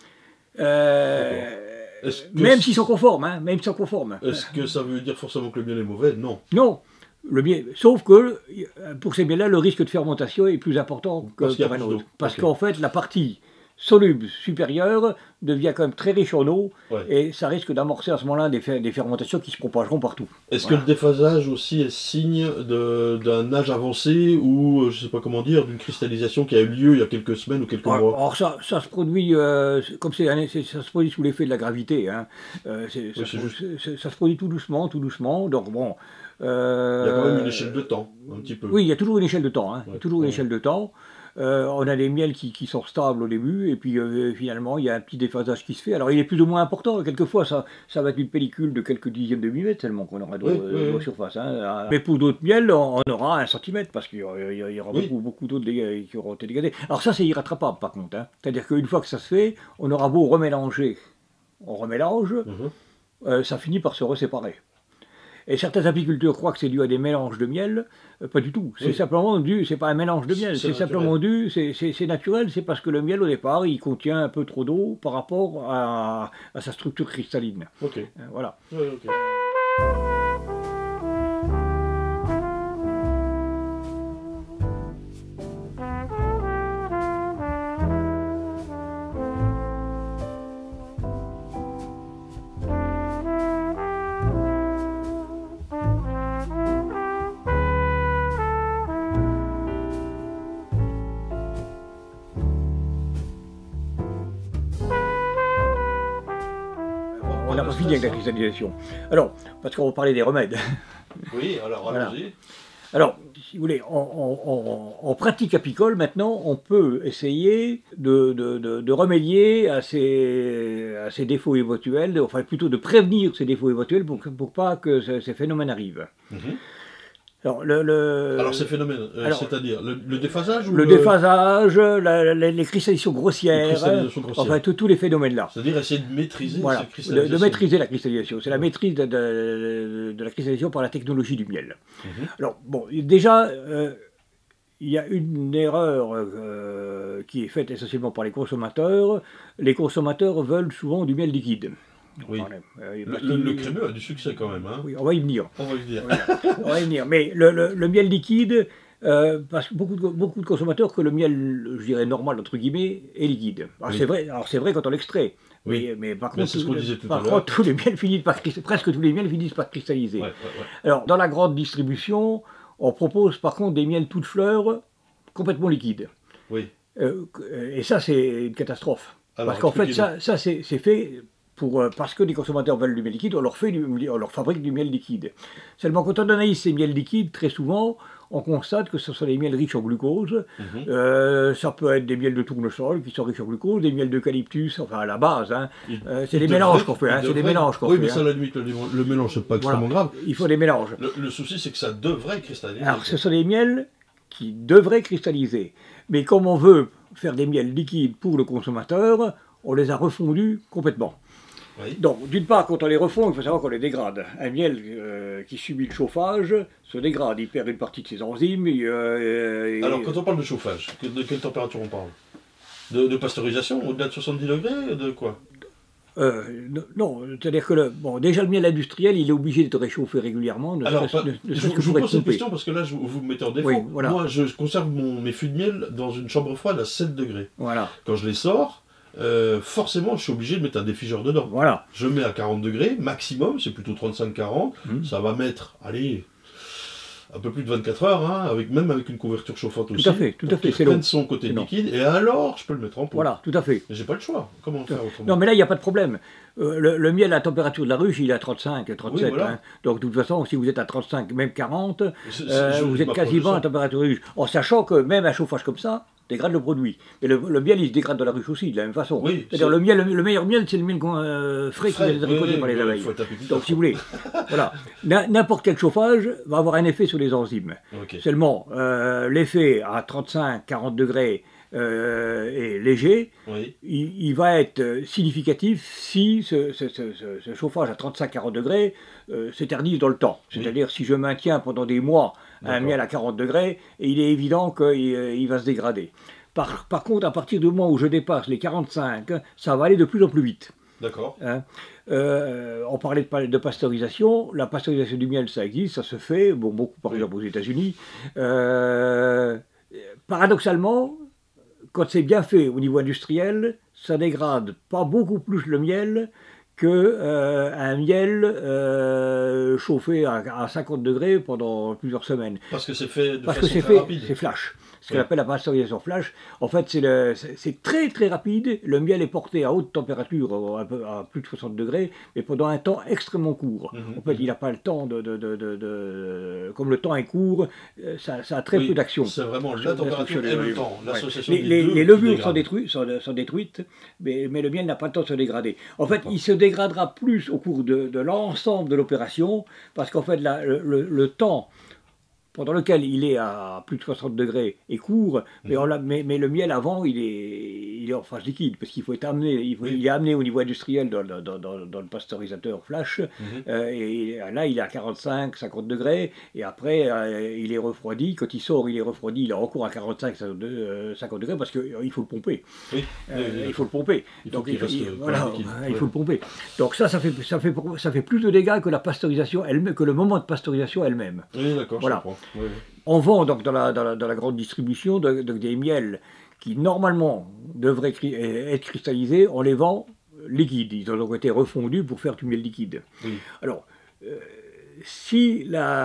Euh, même s'ils sont conformes. Hein, même s'ils sont conformes. Est-ce que ça veut dire forcément que le miel est mauvais? Non. Non. Le miel, sauf que pour ces miels-là, le risque de fermentation est plus important que pour un autre. Parce okay. qu'en fait, la partie soluble supérieure devient quand même très riche en eau, ouais. et ça risque d'amorcer à ce moment-là des, fer des fermentations qui se propageront partout. Est-ce voilà. que le déphasage aussi est signe d'un âge avancé ou, je ne sais pas comment dire, d'une cristallisation qui a eu lieu il y a quelques semaines ou quelques alors, mois? Alors ça, ça se produit, euh, comme c'est, ça se produit sous l'effet de la gravité. Hein. Euh, ça, oui, se, juste... ça se produit tout doucement, tout doucement. Donc bon. Euh, il y a quand même une échelle de temps, un petit peu. Oui, il y a toujours une échelle de temps. Hein. Ouais, il y a toujours ouais. une échelle de temps. Euh, on a des miels qui, qui sont stables au début, et puis euh, finalement, il y a un petit déphasage qui se fait. Alors, il est plus ou moins important. Quelquefois, ça, ça va être une pellicule de quelques dixièmes de millimètre, tellement qu'on aura d'eau oui, euh, oui. surface. Hein. Mais pour d'autres miels, on, on aura un centimètre, parce qu'il y aura, il y aura oui. beaucoup, beaucoup d'eau qui auront été dégagées. Alors ça, c'est irrattrapable, par contre. Hein. C'est-à-dire qu'une fois que ça se fait, on aura beau remélanger. On remélange, mm-hmm. euh, ça finit par se reséparer. Et certains apiculteurs croient que c'est dû à des mélanges de miel. Euh, pas du tout. C'est oui. simplement dû, c'est pas un mélange de miel, c'est simplement dû, c'est naturel, c'est parce que le miel au départ, il contient un peu trop d'eau par rapport à, à sa structure cristalline. Ok. Euh, voilà. Ouais, okay. On n'a pas fini avec la cristallisation. Alors, parce qu'on va parler des remèdes. Oui, alors voilà. allons-y. Alors, si vous voulez, en, en, en, en pratique apicole, maintenant, on peut essayer de, de, de, de remédier à ces, à ces défauts éventuels, enfin plutôt de prévenir ces défauts éventuels pour, pour pas que ces, ces phénomènes arrivent. Mm-hmm. Alors, le, le... Alors, ces phénomènes, euh, c'est-à-dire le, le déphasage ou Le, le... déphasage, la, la, les cristallisations grossières, cristallisation grossière. Enfin tous les phénomènes-là. C'est-à-dire essayer de maîtriser voilà, cette cristallisation. De, de maîtriser la cristallisation. C'est ouais. la maîtrise de, de, de la cristallisation par la technologie du miel. Mm-hmm. Alors, bon, déjà, euh, il y a une erreur euh, qui est faite essentiellement par les consommateurs. Les consommateurs veulent souvent du miel liquide. Oui. Euh, le, le, le crémeux a du succès quand même. Hein. Oui, on va y venir. On va y venir. on va y venir. Mais le, le, le miel liquide, euh, parce que beaucoup de, beaucoup de consommateurs que le miel, je dirais normal entre guillemets, est liquide. Alors oui. c'est vrai. Alors c'est vrai quand on l'extrait. Oui. Mais, mais par contre, ce qu'on disait tout par à l'heure. contre, tous les miels finissent par presque tous les miels finissent par cristalliser. Ouais, ouais, ouais. Alors dans la grande distribution, on propose par contre des miels toutes fleurs complètement liquides. Oui. Euh, et ça c'est une catastrophe. Alors, parce qu'en fait ça, ça c'est fait. Pour, euh, parce que les consommateurs veulent du miel liquide, on leur, fait du, on leur fabrique du miel liquide. Seulement quand on analyse ces miels liquides, très souvent, on constate que ce sont des miels riches en glucose. Mm-hmm. euh, ça peut être des miels de tournesol qui sont riches en glucose, des miels d'eucalyptus, enfin à la base. Hein. Euh, c'est des mélanges qu'on fait. Hein, c'est des mélanges qu'on oui, fait. Oui, mais ça, hein. à la limite, le, le mélange, c'est pas extrêmement voilà. grave. Il faut des mélanges. Le, le souci, c'est que ça devrait cristalliser. Alors, ce sont des miels qui devraient cristalliser. Mais comme on veut faire des miels liquides pour le consommateur, on les a refondus complètement. Oui. Donc, d'une part, quand on les refond, il faut savoir qu'on les dégrade. Un miel euh, qui subit le chauffage se dégrade, il perd une partie de ses enzymes. Et, euh, et... Alors, quand on parle de chauffage, de quelle température on parle? de, de pasteurisation, au-delà de soixante-dix degrés, de quoi? Euh, non, c'est-à-dire que le, bon, déjà le miel industriel, il est obligé d'être réchauffé régulièrement. Ne Alors, pas, ne, ne je, je je vous pose cette question parce que là, je, vous me mettez en défaut. Oui, voilà. Moi, je conserve mon, mes fûts de miel dans une chambre froide à sept degrés. Voilà. Quand je les sors, euh, forcément, je suis obligé de mettre un défigeur dedans. Voilà. Je mets à quarante degrés, maximum, c'est plutôt trente-cinq quarante. Mmh. Ça va mettre, allez, un peu plus de vingt-quatre heures, hein, avec, même avec une couverture chauffante aussi. Tout à fait, tout à fait. C'est prenne son côté liquide, et alors, je peux le mettre en pot. Voilà, tout à fait. Mais j'ai pas le choix. Comment faire autrement? Non, mais là, il n'y a pas de problème. Euh, le, le miel à la température de la ruche, il est à trente-cinq, trente-sept. Oui, voilà. Hein. Donc, de toute façon, si vous êtes à trente-cinq, même quarante, c est, c est, euh, vous êtes quasiment à la température de la ruche. En sachant que même un chauffage comme ça dégrade le produit. Et le, le miel, il se dégrade de la ruche aussi, de la même façon. Oui, c'est-à-dire le, miel, le, le meilleur miel, c'est le miel euh, frais, frais qui est récolté oui, par les oui, abeilles. Donc, si vous voulez, voilà. N'importe quel chauffage va avoir un effet sur les enzymes. Okay. Seulement, euh, l'effet à trente-cinq quarante degrés Euh, est léger, oui. il, il va être significatif si ce, ce, ce, ce chauffage à trente-cinq quarante degrés euh, s'éternise dans le temps. C'est-à-dire oui. si je maintiens pendant des mois un miel à quarante degrés, et il est évident qu'il il va se dégrader. Par, par contre, à partir du moment où je dépasse les quarante-cinq, ça va aller de plus en plus vite. D'accord. Hein euh, on parlait de, de pasteurisation. La pasteurisation du miel, ça existe, ça se fait, bon, beaucoup par oui. exemple aux États-Unis. Euh, paradoxalement, quand c'est bien fait au niveau industriel, ça dégrade pas beaucoup plus le miel que euh, un miel euh, chauffé à, à cinquante degrés pendant plusieurs semaines. Parce que c'est fait de Parce façon que très fait, rapide. C'est flash. Ce oui. qu'on appelle la pasteurisation flash. En fait, c'est très très rapide. Le miel est porté à haute température, à, à plus de soixante degrés, mais pendant un temps extrêmement court. Mm-hmm. En fait, il n'a pas le temps de, de, de, de, de... Comme le temps est court, ça, ça a très oui, peu d'action. C'est vraiment la température et le temps. L'association ouais. Les, les, les levures sont, détruites, sont, sont détruites, mais, mais le miel n'a pas le temps de se dégrader. En fait, il se dégradera plus au cours de, de l'ensemble de l'opération, parce qu'en fait, la, le, le, le temps pendant lequel il est à plus de soixante degrés est court, mmh. mais, on a, mais, mais le miel avant, il est, il est en phase liquide, parce qu'il faut être amené, il, faut, oui. il est amené au niveau industriel dans, dans, dans, dans le pasteurisateur flash, mmh. euh, et là il est à quarante-cinq cinquante degrés, et après euh, il est refroidi, quand il sort il est refroidi, il est encore à quarante-cinq cinquante degrés, parce qu'il euh, faut le pomper. Oui. Euh, oui, oui, il faut le pomper. Il Donc faut il, il, voilà, il faut le pomper. Donc ça, ça fait, ça fait, ça fait plus de dégâts que la pasteurisation elle-même, que le moment de pasteurisation elle-même. Oui, d'accord, voilà. je comprends. Oui, oui. On vend donc dans la, dans la, dans la grande distribution de, de, des miels qui normalement devraient cri être cristallisés, on les vend liquides. Ils ont donc été refondus pour faire du miel liquide. Oui. Alors, euh, si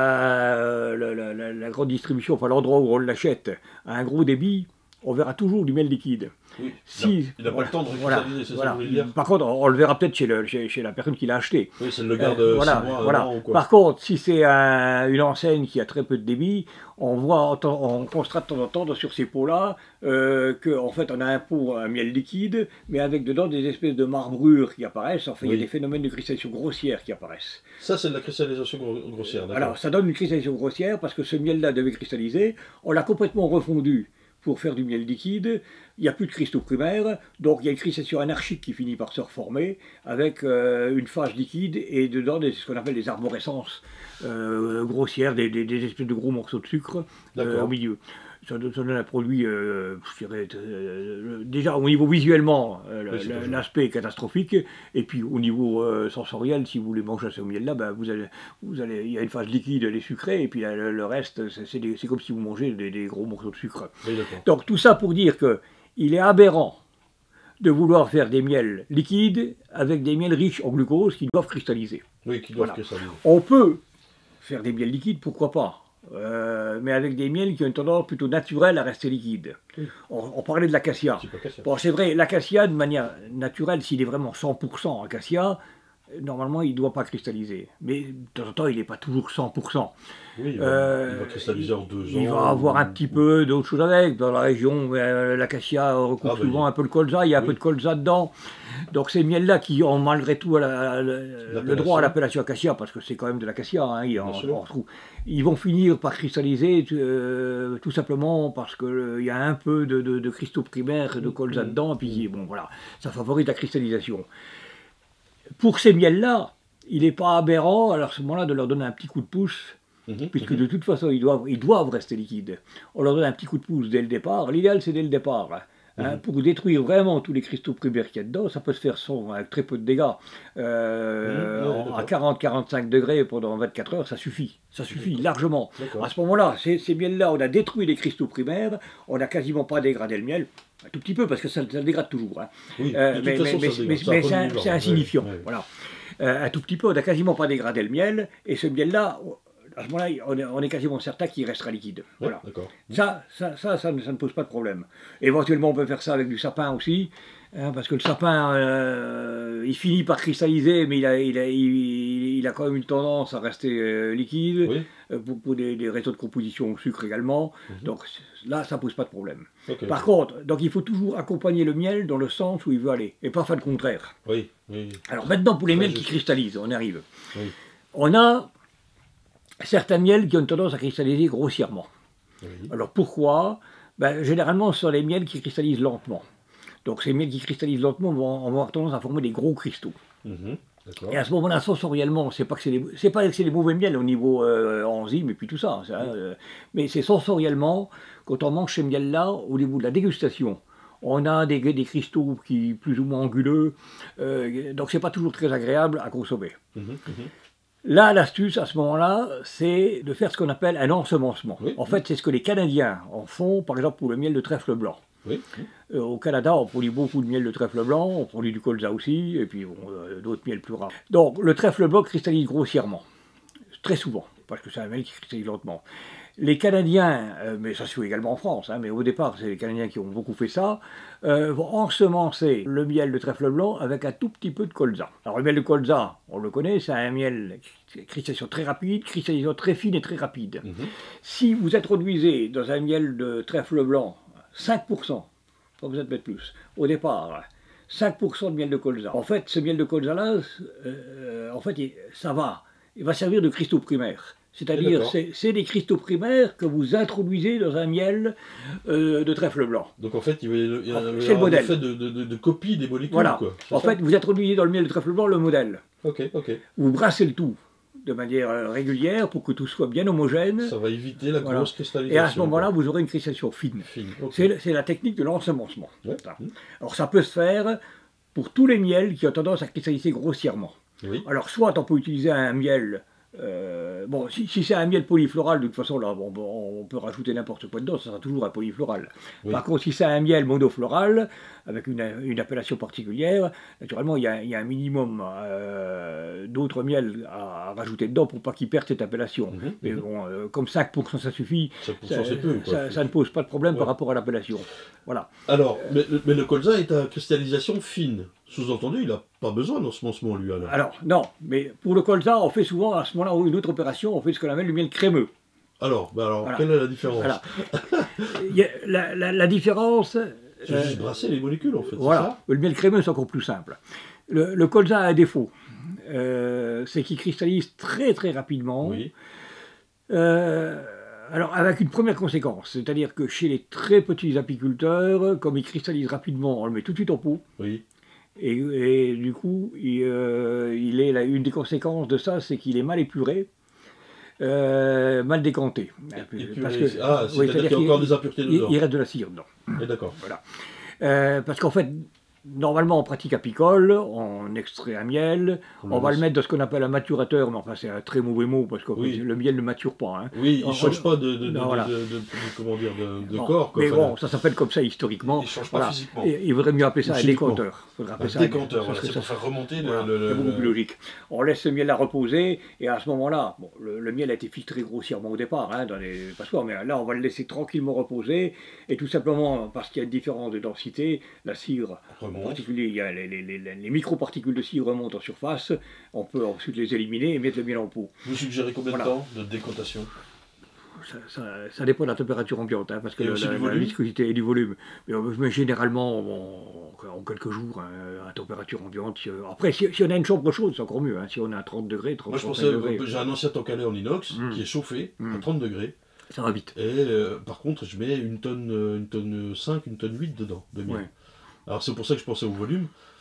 la, la, la, la, la grande distribution, enfin l'endroit où on l'achète, a un gros débit, on verra toujours du miel liquide. Oui, si, il n'a pas voilà, le temps de recristalliser, voilà, c'est ça voilà. que vous voulez dire. Par contre, on, on le verra peut-être chez, chez, chez la personne qui l'a acheté. Oui, c'est le garde euh, voilà, six mois, voilà. un an ou quoi. Par contre, si c'est un, une enseigne qui a très peu de débit, on voit, on constate de temps en temps sur ces pots-là euh, qu'en en fait on a un pot, un miel liquide, mais avec dedans des espèces de marbrures qui apparaissent. Enfin, oui. il y a des phénomènes de cristallisation grossière qui apparaissent. Ça, c'est de la cristallisation grossière, d'accord. Alors, ça donne une cristallisation grossière parce que ce miel-là devait cristalliser. On l'a complètement refondu pour faire du miel liquide, il n'y a plus de cristaux primaires, donc il y a une cristallisation anarchique qui finit par se reformer avec euh, une phase liquide et dedans des, ce qu'on appelle des arborescences euh, grossières, des, des, des espèces de gros morceaux de sucre euh, au milieu. Ça donne, ça donne un produit, euh, je dirais, euh, déjà au niveau visuellement, euh, oui, l'aspect est catastrophique, et puis au niveau euh, sensoriel, si vous voulez manger ce miel-là, ben, vous allez, vous allez, il y a une phase liquide, elle est sucrée, et puis là, le, le reste, c'est comme si vous mangez des, des gros morceaux de sucre. Oui, donc tout ça pour dire qu'il est aberrant de vouloir faire des miels liquides avec des miels riches en glucose qui doivent cristalliser. Oui, qui doivent voilà. cristalliser. On peut faire des miels liquides, pourquoi pas. Euh, mais avec des miels qui ont une tendance plutôt naturelle à rester liquides. Oui. On, on parlait de l'acacia. Bon, c'est vrai, l'acacia, de manière naturelle, s'il est vraiment cent pour cent acacia, normalement, il ne doit pas cristalliser. Mais de temps en temps, il n'est pas toujours cent pour cent. Oui, il va, euh, il va cristalliser en deux ans. Il va avoir un petit peu d'autres choses avec. Dans la région, euh, l'acacia recouvre ah, bah, souvent il... un peu le colza, il y a oui. un peu de colza dedans. Donc ces miels-là qui ont malgré tout la, la, le droit à l'appellation acacia, parce que c'est quand même de l'acacia, hein, ils vont finir par cristalliser euh, tout simplement parce qu'il euh, y a un peu de, de, de cristaux primaires de colza mmh. dedans, et puis bon voilà, ça favorise la cristallisation. pour ces miels-là, il n'est pas aberrant, alors à ce moment-là, de leur donner un petit coup de pouce, mmh, puisque mmh. de toute façon, ils doivent, ils doivent rester liquides. On leur donne un petit coup de pouce dès le départ. L'idéal, c'est dès le départ. Hein. Hein, mmh. Pour détruire vraiment tous les cristaux primaires qu'il y a dedans, ça peut se faire sans, avec très peu de dégâts. Euh, mmh, ouais, à quarante à quarante-cinq degrés pendant vingt-quatre heures, ça suffit. Ça suffit largement. À ce moment-là, ces, ces miels-là, on a détruit les cristaux primaires, on n'a quasiment pas dégradé le miel. Un tout petit peu, parce que ça, ça dégrade toujours. Hein. Oui, euh, mais mais, mais, mais, mais c'est insignifiant. Ouais, ouais. Voilà. Euh, un tout petit peu, on n'a quasiment pas dégradé le miel, et ce miel-là, à ce moment-là, on est, on est quasiment certain qu'il restera liquide. Voilà. Ouais, ça, ça, ça, ça, ça ne pose pas de problème. Éventuellement, on peut faire ça avec du sapin aussi, hein, parce que le sapin, euh, il finit par cristalliser, mais il a, il, a, il, il a quand même une tendance à rester euh, liquide, oui. euh, pour, pour des, des réseaux de composition au sucre également. Mm-hmm. Donc là, ça ne pose pas de problème. Okay. Par contre, donc il faut toujours accompagner le miel dans le sens où il veut aller, et pas faire le contraire. Oui, oui. Alors maintenant, pour les miels qui cristallisent, on arrive. Oui. On a certains miels qui ont tendance à cristalliser grossièrement. Oui. Alors pourquoi? Ben, généralement, ce sont les miels qui cristallisent lentement. Donc ces miels qui cristallisent lentement vont avoir tendance à former des gros cristaux. Mmh, et à ce moment-là, sensoriellement, c'est pas que c'est des, c'est pas que c'est des mauvais miels au niveau euh, enzymes et puis tout ça, ça mmh. euh, mais c'est sensoriellement, quand on mange ces miels-là, au niveau de la dégustation, on a des, des cristaux qui plus ou moins anguleux, euh, donc c'est pas toujours très agréable à consommer. Mmh, mmh. Là, l'astuce, à ce moment-là, c'est de faire ce qu'on appelle un ensemencement. Oui, en oui. fait, c'est ce que les Canadiens en font, par exemple, pour le miel de trèfle blanc. Oui, oui. Euh, au Canada, on produit beaucoup de miel de trèfle blanc, on produit du colza aussi, et puis bon, euh, d'autres miels plus rares. Donc, le trèfle blanc cristallise grossièrement, très souvent, parce que c'est un miel qui cristallise lentement. Les Canadiens, euh, mais ça se fait également en France, hein, mais au départ, c'est les Canadiens qui ont beaucoup fait ça, euh, vont ensemencer le miel de trèfle blanc avec un tout petit peu de colza. Alors le miel de colza, on le connaît, c'est un miel cristallisation très rapide, cristallisation très fine et très rapide. Mm-hmm. Si vous introduisez dans un miel de trèfle blanc cinq pour cent, pas besoin de mettre plus, au départ, cinq pour cent de miel de colza. En fait, ce miel de colza-là, euh, en fait, ça va, il va servir de cristaux primaires. C'est-à-dire, c'est des cristaux primaires que vous introduisez dans un miel euh, de trèfle blanc. Donc en fait, il y a, il y a un effet de, de, de, de copie des molécules. Voilà. Quoi. En ça fait, vous introduisez dans le miel de trèfle blanc le modèle. Ok, ok. Vous brassez le tout de manière régulière pour que tout soit bien homogène. Ça va éviter la grosse voilà. cristallisation. Et à ce moment-là, vous aurez une cristallisation fine. fine. Okay. C'est la technique de l'ensemencement. Ouais. Alors ça peut se faire pour tous les miels qui ont tendance à cristalliser grossièrement. Oui. Alors soit on peut utiliser un miel... Euh, bon, si, si c'est un miel polyfloral, de toute façon, là, bon, bon, on peut rajouter n'importe quoi dedans, ça sera toujours un polyfloral. Oui. Par contre, si c'est un miel monofloral, avec une, une appellation particulière, naturellement, il y a, il y a un minimum euh, d'autres miels à, à rajouter dedans pour pas qu'il perde cette appellation. Mm-hmm, mais mm-hmm. bon, euh, comme cinq pour cent ça suffit, cinq pour cent ça, peu, ça, ça ne pose pas de problème ouais. par rapport à l'appellation. Voilà. Alors, euh, mais, mais le colza est à cristallisation fine. Sous-entendu, il n'a pas besoin d'ensemencement, lui, alors. Alors, non, mais pour le colza, on fait souvent, à ce moment-là, une autre opération, on fait ce qu'on appelle le miel crémeux. Alors, bah alors voilà. Quelle est la différence voilà. la, la, la différence... C'est euh, juste brasser les molécules, en fait, voilà. Ça le miel crémeux, c'est encore plus simple. Le, le colza a un défaut, euh, c'est qu'il cristallise très, très rapidement. Oui. Euh, alors, avec une première conséquence, c'est-à-dire que chez les très petits apiculteurs, comme ils cristallisent rapidement, on le met tout de suite en pot. Oui. Et, et du coup, il, euh, il est là, une des conséquences de ça, c'est qu'il est mal épuré, euh, mal décanté. Épuré, parce que, ah, c'est-à-dire oui, qu'il y a encore des impuretés dedans. Il, il reste de la cire dedans. D'accord. Voilà. Euh, parce qu'en fait, normalement, en pratique apicole, on extrait un miel, on, on va le mettre dans ce qu'on appelle un maturateur, mais enfin c'est un très mauvais mot, parce que oui. le miel ne mature pas. Hein. Oui, il ne change pas de, de, de, non, voilà. de, de, de, de, comment dire, de, de non, corps. Mais bon, ça s'appelle comme ça historiquement. Il ne change pas voilà. physiquement. Et, il vaudrait mieux appeler ça un décanteur. Un décanteur, voilà, c'est pour faire remonter voilà, le... C'est beaucoup plus logique. On laisse ce miel-là reposer, et à ce moment-là, bon, le, le miel a été filtré grossièrement au départ, hein, dans les passoires, mais là on va le laisser tranquillement reposer, et tout simplement, parce qu'il y a une différence de densité, la cire, en particulier, il y a les, les, les, les microparticules de cire remontent en surface, on peut ensuite les éliminer et mettre le miel en pot. Vous suggérez combien voilà. de temps de décantation? ça, ça, ça dépend de la température ambiante, hein, parce que la, la, la viscosité et du volume. Mais, mais généralement, en, en quelques jours, hein, à température ambiante. Après, si, si on a une chambre chaude, c'est encore mieux. Hein, si on a à trente degrés, trente degrés. Moi, je pensais, j'ai un ancien tancalet en inox mmh. qui est chauffé mmh. à trente degrés. Ça va vite. Et euh, par contre, je mets une tonne, une tonne cinq, une tonne huit dedans, de miel. Ouais. Alors c'est pour ça que je pensais au volume.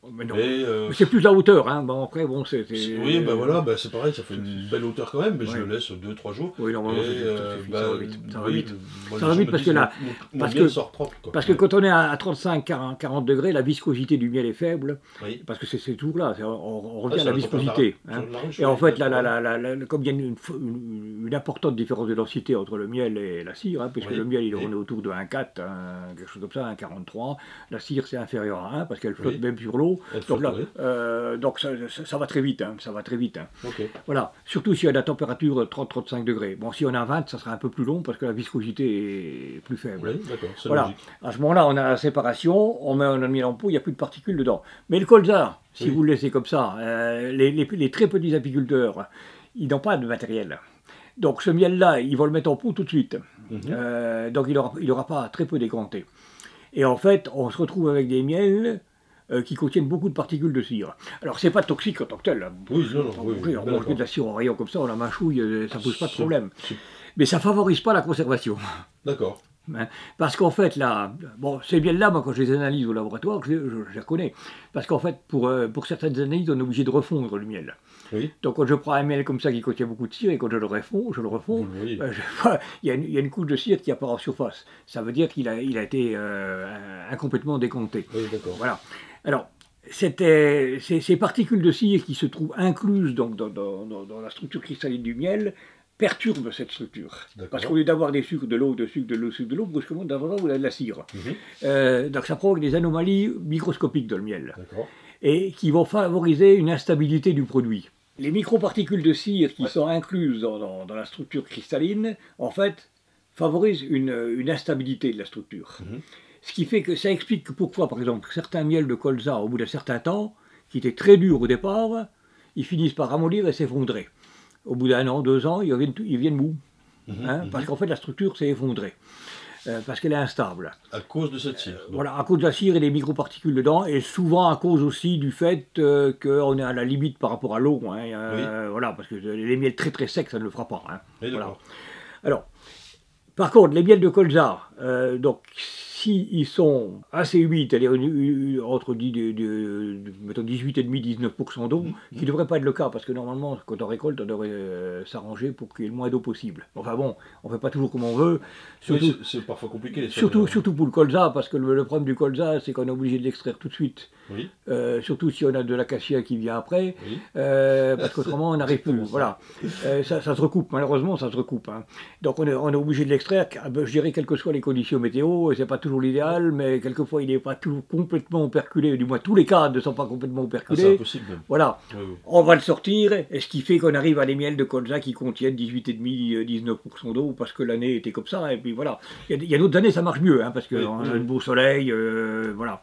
Mais non. Mais, euh, c'est plus la hauteur, hein. Bon, après, bon, c'est... Oui, ben voilà, ben c'est pareil, ça fait une belle hauteur quand même, mais ouais. je le laisse deux trois jours. Oui, normalement, et, euh, bah, ça va vite. Ça va oui, vite, moi, ça va vite parce que là, mon, parce mon miel que, sort propre, quoi. parce ouais. que quand on est à trente-cinq à quarante degrés, la viscosité du miel est faible, oui. Parce que c'est toujours là, on, on revient ah, à la viscosité. La, hein. la ruche, et en fait, là, là, là, là, là, comme il y a une, une, une importante différence de densité entre le miel et la cire, hein, puisque oui. le miel, il oui. est autour de un virgule quatre, hein, quelque chose comme ça, un virgule quarante-trois, la cire, c'est inférieur à un, parce qu'elle flotte oui. même sur l'eau. Donc là, oui. euh, donc ça, ça, ça va très vite, hein, ça va très vite. Hein. Okay. Voilà, surtout si on a la température trente à trente-cinq degrés. Bon, si on a vingt, ça sera un peu plus long parce que la viscosité est plus faible. Oui, d'accord, c'est voilà. Logique. À ce moment-là, on a la séparation, on met un miel en pot, il n'y a plus de particules dedans. Mais le colza, si oui. vous le laissez comme ça, euh, les, les, les très petits apiculteurs, ils n'ont pas de matériel. Donc ce miel-là, ils vont le mettre en pot tout de suite. Mm-hmm. euh, donc il n'aura il aura pas très peu décanté. Et en fait, on se retrouve avec des miels euh, qui contiennent beaucoup de particules de cire. Alors c'est pas toxique en tant que tel. Là. Oui, non, non, oui, oui, on mange de la cire en rayon comme ça, on la mâchouille, ça pose pas de problème. Mais ça favorise pas la conservation. D'accord. Hein, parce qu'en fait, là, bon, ces miels-là, moi, quand je les analyse au laboratoire, je, je, je les reconnais. Parce qu'en fait, pour, euh, pour certaines analyses, on est obligé de refondre le miel. Oui. Donc, quand je prends un miel comme ça qui contient beaucoup de cire, et quand je le refonds, je le refonds, euh, je, il, y a une, il y a une couche de cire qui apparaît en surface. Ça veut dire qu'il a, il a été euh, incomplètement décompté. Oui, d'accord. Voilà. Alors, c'était ces, ces particules de cire qui se trouvent incluses donc, dans, dans, dans, dans la structure cristalline du miel, perturbe cette structure. Parce qu'au lieu d'avoir des sucres, de l'eau, de sucre, de l'eau, sucre, de l'eau, brusquement, dans vous avez de la cire. Mm-hmm. euh, donc ça provoque des anomalies microscopiques dans le miel. Et qui vont favoriser une instabilité du produit. Les microparticules de cire qui ouais. sont incluses dans, dans, dans la structure cristalline, en fait, favorisent une, une instabilité de la structure. Mm-hmm. Ce qui fait que ça explique pourquoi, par exemple, certains miels de colza, au bout d'un certain temps, qui étaient très durs au départ, ils finissent par ramollir et s'effondrer. Au bout d'un an, deux ans, ils viennent, ils viennent mous. Mmh, hein, mmh. Parce qu'en fait, la structure s'est effondrée. Euh, parce qu'elle est instable. À cause de cette cire. Euh, voilà, à cause de la cire et des microparticules dedans, et souvent à cause aussi du fait euh, qu'on est à la limite par rapport à l'eau. Hein, euh, oui. Voilà, parce que les miels très très secs, ça ne le fera pas. Hein, oui, voilà. Alors, par contre, les miels de colza, euh, donc, s'ils sont assez humides, c'est-à-dire entre dix-huit virgule cinq et dix-neuf pour cent d'eau, mmh. qui ne devrait pas être le cas, parce que normalement, quand on récolte, on devrait euh, s'arranger pour qu'il y ait le moins d'eau possible. Enfin bon, on ne fait pas toujours comme on veut. Surtout, oui, c'est parfois compliqué. Les surtout, surtout pour le colza, parce que le, le problème du colza, c'est qu'on est obligé de l'extraire tout de suite. Oui. Euh, surtout si on a de l'acacia qui vient après, oui. euh, parce qu'autrement, on n'arrive plus. Voilà. Euh, ça, ça se recoupe, malheureusement, ça se recoupe. Hein. Donc on est, on est obligé de l'extraire, je dirais, quelles que soient les conditions météo, c'est pas toujours l'idéal, mais quelquefois il n'est pas toujours complètement operculé, du moins tous les cas ne sont pas complètement operculés. Ah, c'est impossible même. Voilà, oui, oui. On va le sortir, et ce qui fait qu'on arrive à des miels de colza qui contiennent dix-huit virgule cinq à dix-neuf pour cent d'eau, parce que l'année était comme ça, et puis voilà. Il y a, a d'autres années ça marche mieux, hein, parce qu'on oui, oui. a le beau soleil, euh, voilà.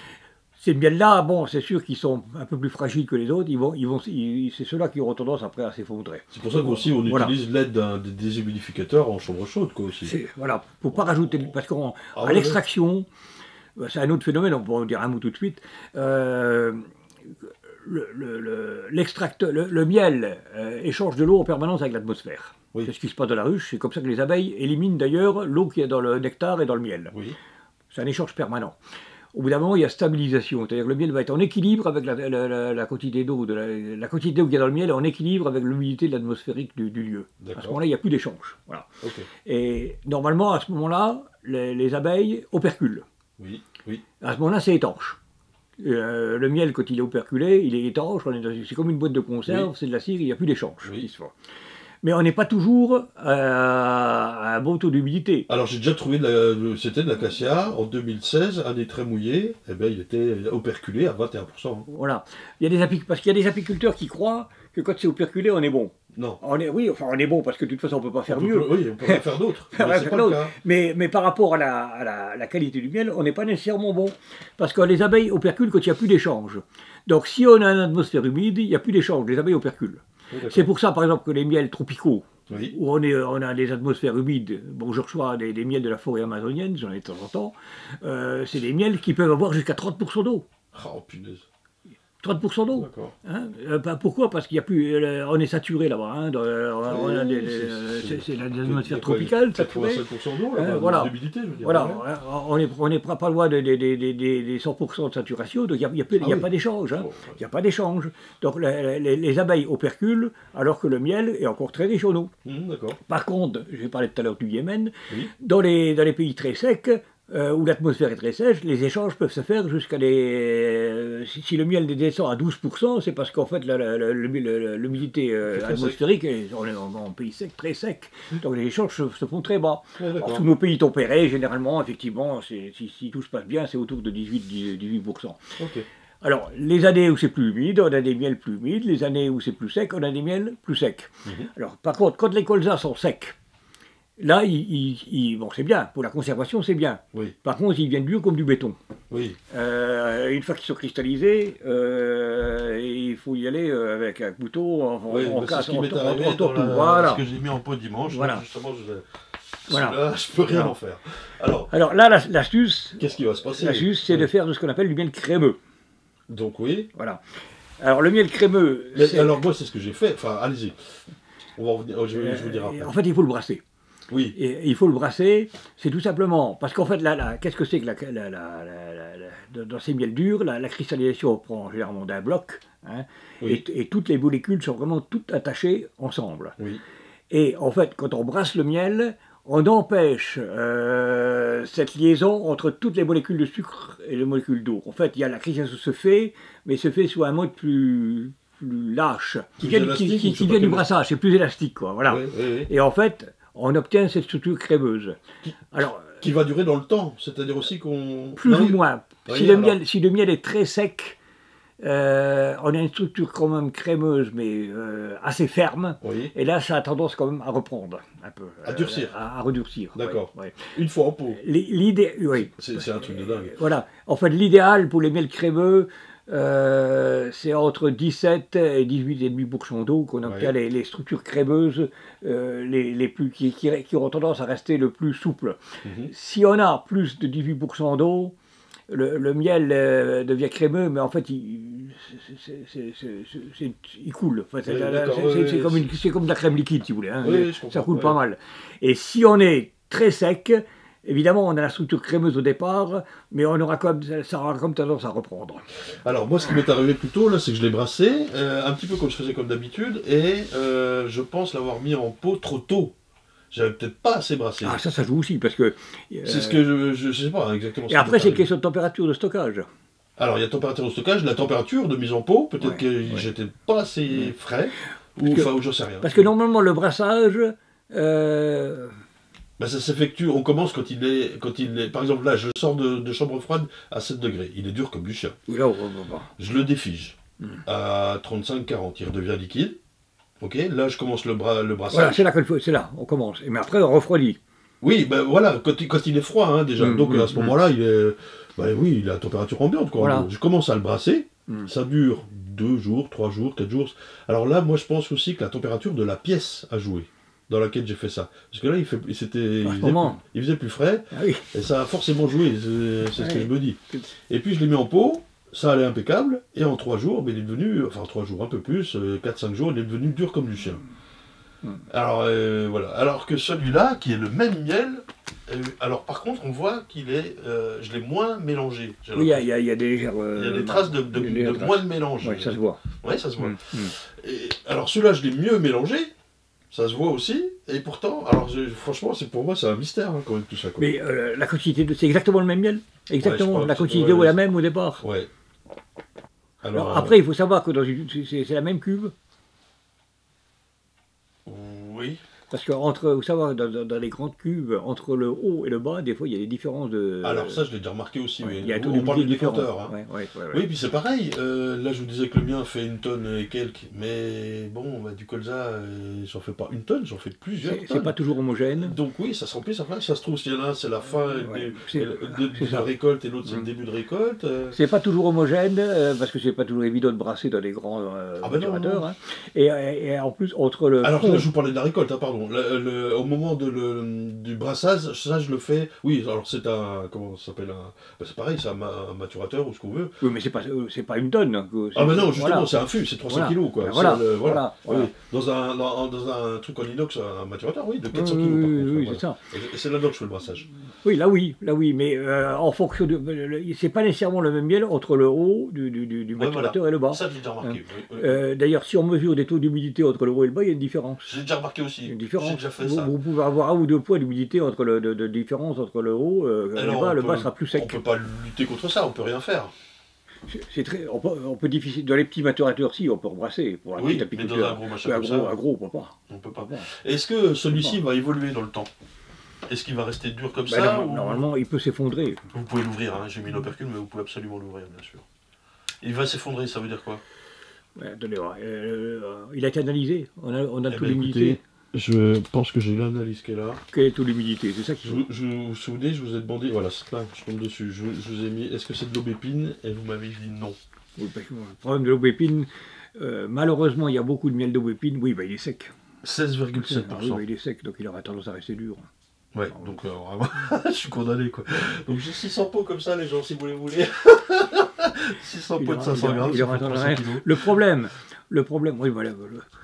Ces miels-là, bon, c'est sûr qu'ils sont un peu plus fragiles que les autres, ils vont, ils vont, ils, c'est ceux-là qui auront tendance après à s'effondrer. C'est pour ça qu'aussi on voilà. utilise l'aide d'un déshumidificateur en chambre chaude, quoi, aussi. Voilà, pour pas rajouter, parce qu'à ah, ouais, l'extraction, ouais. c'est un autre phénomène, on pourra en dire un mot tout de suite. Euh, le, le, le, le, le miel euh, échange de l'eau en permanence avec l'atmosphère. Oui. C'est ce qui se passe dans la ruche, c'est comme ça que les abeilles éliminent d'ailleurs l'eau qui est dans le nectar et dans le miel. Oui. C'est un échange permanent. Au bout d'un moment, il y a stabilisation, c'est-à-dire que le miel va être en équilibre avec la, la, la, la quantité d'eau, la, la quantité d'eau qu'il y a dans le miel est en équilibre avec l'humidité de l'atmosphérique du, du lieu. À ce moment-là, il n'y a plus d'échange. Voilà. Okay. Et normalement, à ce moment-là, les, les abeilles operculent. Oui, oui. À ce moment-là, c'est étanche. Euh, le miel, quand il est operculé, il est étanche, c'est comme une boîte de conserve, oui. c'est de la cire, il n'y a plus d'échange. Oui. Mais on n'est pas toujours euh, à un bon taux d'humidité. Alors j'ai déjà trouvé, de c'était de l'acacia en deux mille seize, année très mouillée, et bien il était operculé à vingt et un pour cent. Voilà, il y a des parce qu'il y a des apiculteurs qui croient que quand c'est operculé, on est bon. Non. On est, oui, enfin on est bon parce que de toute façon on ne peut pas faire on mieux. Peut, oui, on peut pas faire d'autre. mais, mais, mais par rapport à la, à la, la qualité du miel, on n'est pas nécessairement bon. Parce que les abeilles operculent quand il n'y a plus d'échange. Donc si on a une atmosphère humide, il n'y a plus d'échange, les abeilles operculent. Oui, c'est pour ça, par exemple, que les miels tropicaux, oui. où on, est, on a des atmosphères humides, bon, je reçois des, des miels de la forêt amazonienne, j'en ai de temps en temps, euh, c'est des miels qui peuvent avoir jusqu'à trente pour cent d'eau. Oh, punaise. trente pour cent d'eau. Hein, euh, bah, pourquoi? Parce qu'il y a plus, euh, on est saturé là-bas. Hein, c'est l'atmosphère tropicale. quatre-vingt-cinq pour cent d'eau, hein, voilà. d'humidité, je veux dire. Voilà, ouais. On n'est on est pas, pas loin des, des, des, des, des cent pour cent de saturation, donc il n'y a, y a, ah, a oui. pas d'échange. Hein. Il n'y a pas d'échange. Donc les, les, les abeilles operculent, alors que le miel est encore très riche en eau. Mmh, Par contre, j'ai parlé tout à l'heure du Yémen, oui. dans, les, dans les pays très secs, Euh, où l'atmosphère est très sèche, les échanges peuvent se faire jusqu'à des... Euh, si, si le miel descend à douze pour cent, c'est parce qu'en fait l'humidité euh, atmosphérique, est, on est en, en pays sec, très sec, donc les échanges se, se font très bas. Ouais, Alors, sous nos pays tempérés, généralement, effectivement, si, si tout se passe bien, c'est autour de dix-huit pour cent. Okay. Alors, les années où c'est plus humide, on a des miels plus humides, les années où c'est plus sec, on a des miels plus secs. Mm-hmm. Alors, par contre, quand les colzas sont secs, là, il, il, il, bon, c'est bien, pour la conservation, c'est bien. Oui. Par contre, ils viennent durs comme du béton. Oui. Euh, une fois qu'ils sont cristallisés, euh, il faut y aller avec un couteau, en, oui, en casse, ce qui m'est arrivé en, en, dans la, voilà. Ce que j'ai mis en pot dimanche, voilà. Là, justement, je, voilà. là, je peux rien voilà. en faire. Alors, Alors là, l'astuce, qu'est-ce qui va se passer? L'astuce, c'est oui. de faire de ce qu'on appelle du miel crémeux. Donc oui. Voilà. Alors le miel crémeux... Mais, alors moi, c'est ce que j'ai fait. Enfin, allez-y. On va revenir, je, vais, je vous dire après. En fait, il faut le brasser. Oui. Et il faut le brasser, c'est tout simplement, parce qu'en fait, là, là, qu'est-ce que c'est que la, la, la, la, la, dans ces miels durs, la, la cristallisation prend généralement d'un bloc, hein, oui. et, et toutes les molécules sont vraiment toutes attachées ensemble. Oui. Et en fait, quand on brasse le miel, on empêche euh, cette liaison entre toutes les molécules de sucre et les molécules d'eau. En fait, il y a la cristallisation se fait, mais se fait sous un mode plus, plus lâche, qui vient, qui, qui, qui vient du brassage, c'est plus élastique, quoi, voilà. Oui, oui, oui. Et en fait, on obtient cette structure crémeuse. Qui, alors, qui va durer dans le temps, c'est-à-dire aussi qu'on... Plus non, ou moins. Oui, si, le miel, si le miel est très sec, euh, on a une structure quand même crémeuse, mais euh, assez ferme. Oui. Et là, ça a tendance quand même à reprendre un peu. À durcir. Euh, à, à redurcir. D'accord. Ouais, ouais. Une fois en pot. L'idée, oui. C'est un truc de dingue. Voilà. En fait, l'idéal pour les miels crémeux, Euh, c'est entre dix-sept et dix-huit virgule cinq pour cent d'eau qu'on obtient ouais. les, les structures crémeuses euh, les, les plus, qui, qui, qui ont tendance à rester le plus souples. Mm-hmm. Si on a plus de dix-huit pour cent d'eau, le, le miel euh, devient crémeux, mais en fait, il, c'est, c'est, c'est, c'est, il coule. Enfin, c'est, oui, c'est, c'est, comme une, c'est comme de la crème liquide, si vous voulez. Hein. Oui, ça coule ouais. pas mal. Et si on est très sec, évidemment, on a la structure crémeuse au départ, mais on aura comme, ça aura comme tendance à reprendre. Alors, moi, ce qui m'est arrivé plus tôt, là, c'est que je l'ai brassé, euh, un petit peu comme je faisais comme d'habitude, et euh, je pense l'avoir mis en pot trop tôt. J'avais peut-être pas assez brassé. Ah, ça, ça joue aussi, parce que... Euh, c'est ce que je, je, je sais pas exactement. Et après, c'est une question de température de stockage. Alors, il y a température de stockage, la température de mise en pot, peut-être ouais, que ouais. j'étais pas assez ouais. frais, ou enfin, j'en sais rien. Parce que normalement, le brassage... Euh, Ben ça s'effectue, on commence quand il est, quand il est, par exemple là, je sors de, de chambre froide à sept degrés, il est dur comme du chien. Là, on va pas. Je le défige mm. à trente-cinq quarante, il redevient liquide. Ok, là je commence le, bras, le brassage. Voilà, c'est là, c'est là, on commence. Mais après on refroidit. Oui, ben voilà, quand il, quand il est froid hein, déjà, mm, donc mm, à ce mm. moment-là, il est, ben oui, il est à température ambiante quoi. Voilà. Je commence à le brasser, mm. ça dure deux jours, trois jours, quatre jours. Alors là, moi je pense aussi que la température de la pièce a joué. Dans laquelle j'ai fait ça. Parce que là, il, fait, il, il, faisait, plus, il faisait plus frais, ah oui. et ça a forcément joué, c'est ce ah que oui. je me dis. Et puis je l'ai mis en pot, ça allait impeccable, et en trois jours, ben, il est devenu, enfin trois jours, un peu plus, quatre cinq jours, il est devenu dur comme du chien. Mm. Alors, euh, voilà. Alors que celui-là, qui est le même miel, euh, alors par contre, on voit qu'il est, euh, je l'ai moins mélangé. Oui, il y, y, y a des légères... Euh, il y a des traces de, de, de, de traces. moins de mélange. Oui, ça se voit. Oui, ça se voit. Mm. Mm. Et, alors celui-là, je l'ai mieux mélangé, ça se voit aussi, et pourtant, alors je, franchement, c'est pour moi, c'est un mystère hein, quand même tout ça. Quoi. Mais euh, la quantité, de, c'est exactement le même miel. Exactement, ouais, la quantité d'eau ouais, est la même au départ. Ouais. Alors, alors après, euh... il faut savoir que dans une, c'est, c'est la même cube. Oui. Parce que entre, vous savez, dans, dans, dans les grandes cubes, entre le haut et le bas, des fois, il y a des différences de... Alors ça, je l'ai déjà remarqué aussi, ouais, oui. Il y a on parle du décanteur. Hein. Ouais, ouais, ouais, ouais. Oui, puis c'est pareil. Euh, là, je vous disais que le mien fait une tonne et quelques. Mais bon, bah, du colza, euh, j'en fais pas une tonne, j'en fais plusieurs tonnes. C'est pas toujours homogène. Donc oui, ça se remplit, ça, ça se trouve, s'il y en a un, c'est la fin ouais, des, de, de, de la récolte et l'autre, c'est mmh. le début de récolte. Euh... C'est pas toujours homogène, euh, parce que c'est pas toujours évident de brasser dans les grands euh, ah ben non, non. Hein. Et, et, et en plus, entre le... Alors fond... là, je vous parlais de la récolte, hein, pardon. pardon. Le, le, au moment de le, du brassage, ça je le fais. Oui, alors c'est un. Comment ça s'appelle un, ben c'est pareil, c'est un, un maturateur ou ce qu'on veut. Oui, mais c'est pas, c'est pas une tonne. Hein, ah, ben non, justement, voilà. C'est un fût, c'est trois cents voilà. kilos, quoi. Ben voilà, le, voilà. voilà, voilà. Oui. Dans, un, dans, dans un truc en inox, un maturateur, oui, de quatre cents oui, kilos, par oui, contre. Oui, voilà. c'est ça. Et c'est là-dedans que je fais le brassage. Oui, là oui, là oui, mais euh, en fonction de. C'est pas nécessairement le même miel entre le haut du, du, du, du maturateur ouais, voilà. et le bas. Ça, j'ai déjà remarqué. Hein. Oui, oui. Euh, D'ailleurs, si on mesure des taux d'humidité entre le haut et le bas, il y a une différence. J'ai déjà remarqué aussi. Une différence. J'ai déjà fait vous, ça. Vous pouvez avoir un ou deux points d'humidité entre le de, de différence entre le haut euh, et le bas. Le bas sera plus sec. On peut pas lutter contre ça. On peut rien faire. C'est très, on peut, on peut difficile. Dans les petits maturateurs, si, on peut rebrasser. Pour un oui, petit mais dans un gros machin comme un ça, gros, un gros, on peut pas. On peut pas. Est-ce que celui-ci va évoluer dans le temps? Est-ce qu'il va rester dur comme ben ça non, ou... Normalement, il peut s'effondrer. Vous pouvez l'ouvrir, hein. J'ai mis l'opercule, mais vous pouvez absolument l'ouvrir, bien sûr. Il va s'effondrer, ça veut dire quoi? Ouais, attendez, euh, il a été analysé. On a, on a eh toute ben, l'humidité. Je pense que j'ai l'analyse qui est là. Quelle est toute l'humidité? C'est ça qui. Je, je, vous vous souvenez, je vous ai demandé, voilà, c'est là, je tombe dessus. Je, je vous ai mis, est-ce que c'est de l'aubépine? Et vous m'avez dit non. Oui, parce que le problème de l'aubépine, euh, malheureusement, il y a beaucoup de miel d'aubépine. Oui, bah, il est sec. seize virgule sept pour cent. Ah, oui, bah, il est sec, donc il aura tendance à rester dur. Ouais, alors, donc euh, vraiment, je suis condamné quoi. Donc j'ai six cents pots comme ça, les gens, si vous les voulez. six cents pots de cinq cents grammes, ça fait trois cents kilos. Le problème, le problème, oui, voilà.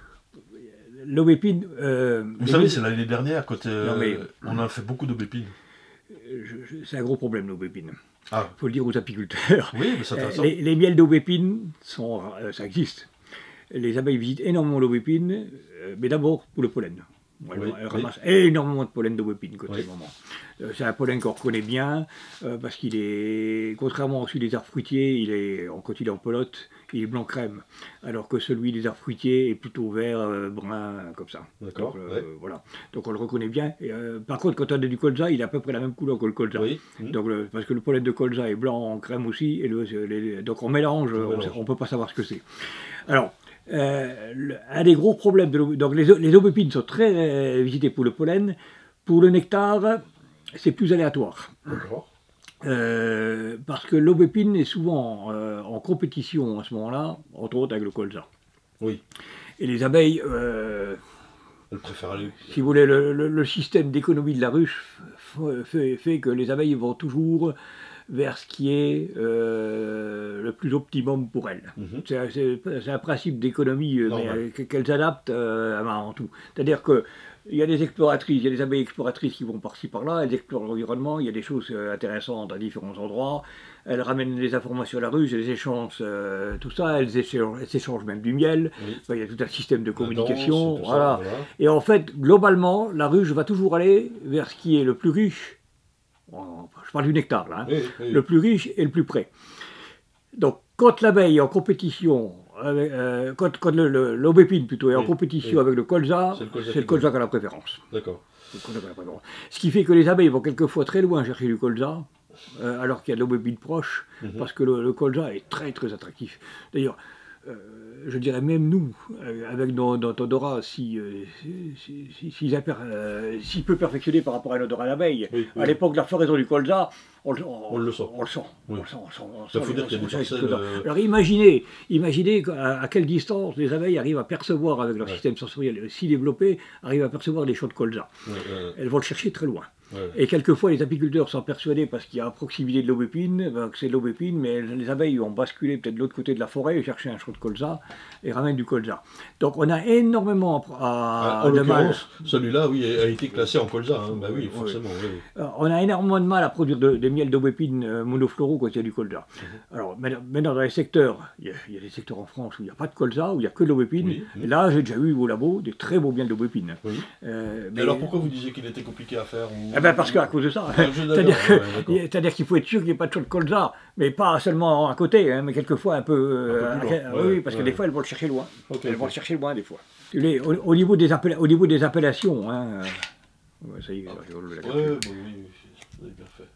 L'aubépine. Euh, vous savez, c'est l'année dernière, quand euh, non, mais, on a fait beaucoup d'aubépine. C'est un gros problème, l'aubépine. Il ah. faut le dire aux apiculteurs. Oui, mais c'est intéressant. Les, les miels d'aubépine, sont, euh, ça existe. Les abeilles visitent énormément l'aubépine, euh, mais d'abord pour le pollen. Elle, oui, elle ramasse oui. énormément de pollen d'aubépine côté oui. moment. Euh, c'est un pollen qu'on reconnaît bien euh, parce qu'il est, contrairement à celui des arbres fruitiers, il est, quand il est en pelote, il est blanc crème, alors que celui des arbres fruitiers est plutôt vert, euh, brun, comme ça. D'accord. Donc, euh, ouais. voilà. Donc on le reconnaît bien. Et, euh, par contre, quand on a du colza, il a à peu près la même couleur que le colza. Oui. Mmh. Donc, le, parce que le pollen de colza est blanc en crème aussi, et le, les, donc on mélange, on ne peut pas savoir ce que c'est. Alors. Euh, le, un des gros problèmes de donc les, les aubépines sont très euh, visitées pour le pollen. Pour le nectar, c'est plus aléatoire. D'accord. Euh, parce que l'aubépine est souvent euh, en compétition à ce moment-là, entre autres avec le colza. Oui. Et les abeilles, euh, elles préfèrent aller. Si vous voulez, le, le, le système d'économie de la ruche fait, fait que les abeilles vont toujours vers ce qui est euh, le plus optimum pour elles. Mm-hmm. C'est un principe d'économie euh, qu'elles adaptent euh, en tout. C'est-à-dire que il y a des exploratrices, il y a des abeilles exploratrices qui vont par-ci par-là, elles explorent l'environnement, il y a des choses intéressantes à différents endroits, elles ramènent des informations à la ruche, elles échangent euh, tout ça, elles échangent, elles échangent même du miel, oui. Enfin, il y a tout un système de communication, danse, voilà. Ça, voilà. Et en fait, globalement, la ruche va toujours aller vers ce qui est le plus riche. Je parle du nectar là, hein. Oui, oui. Le plus riche et le plus près. Donc quand l'abeille est en compétition, avec, euh, quand, quand l'aubépine plutôt est oui, en compétition oui. avec le colza, c'est le colza qui a la préférence. D'accord. Ce qui fait que les abeilles vont quelquefois très loin chercher du colza, euh, alors qu'il y a de l'aubépine proche, mm-hmm. parce que le, le colza est très très attractif. D'ailleurs, euh, je dirais même nous, euh, avec notre odorat, si, euh, si, si, si, euh, si peu perfectionné par rapport à l'odorat à l'abeille, oui, oui. à l'époque de la floraison du colza, on, on, on le sent. On le sent. Oui. On le sent, on sent, on ça sent, faut dire qu'il y a des parcelles, euh... Alors imaginez, imaginez à, à quelle distance les abeilles arrivent à percevoir, avec leur ouais. système sensoriel si développé, arrivent à percevoir les champs de colza. Ouais, ouais. Elles vont le chercher très loin. Ouais. Et quelquefois, les apiculteurs sont persuadés, parce qu'il y a à proximité de l'aubépine, ben, que c'est de l'aubépine, mais les abeilles ont basculé peut-être de l'autre côté de la forêt, chercher un champ de colza, et ramènent du colza. Donc on a énormément à... à en l'occurrence, celui-là, oui, a été classé en colza, hein. Ben oui, forcément. Oui. Oui. On a énormément de mal à produire de, des miels d'aubépine euh, monofloraux quand il y a du colza. Mm-hmm. Alors maintenant, dans les secteurs, il y, a, il y a des secteurs en France où il n'y a pas de colza, où il n'y a que de l'aubépine, oui, oui. Et là, j'ai déjà eu au labo des très beaux miels d'aubépine. Oui. Euh, mais alors pourquoi vous disiez qu'il était compliqué à faire ou... Eh ben parce qu'à cause de ça. C'est-à-dire ouais, ouais, qu'il faut être sûr qu'il n'y ait pas de champ de colza, mais pas seulement à côté, hein, mais quelquefois un peu. Euh, un peu à, ouais, oui, parce ouais. que des fois elles vont le chercher loin. Okay, elles okay. vont le chercher loin des fois. Les, au, au, niveau des appela, au niveau des appellations, hein, euh, ouais, ça y est, j'ai relevé la capture. Oui, oui, vous avez bien fait.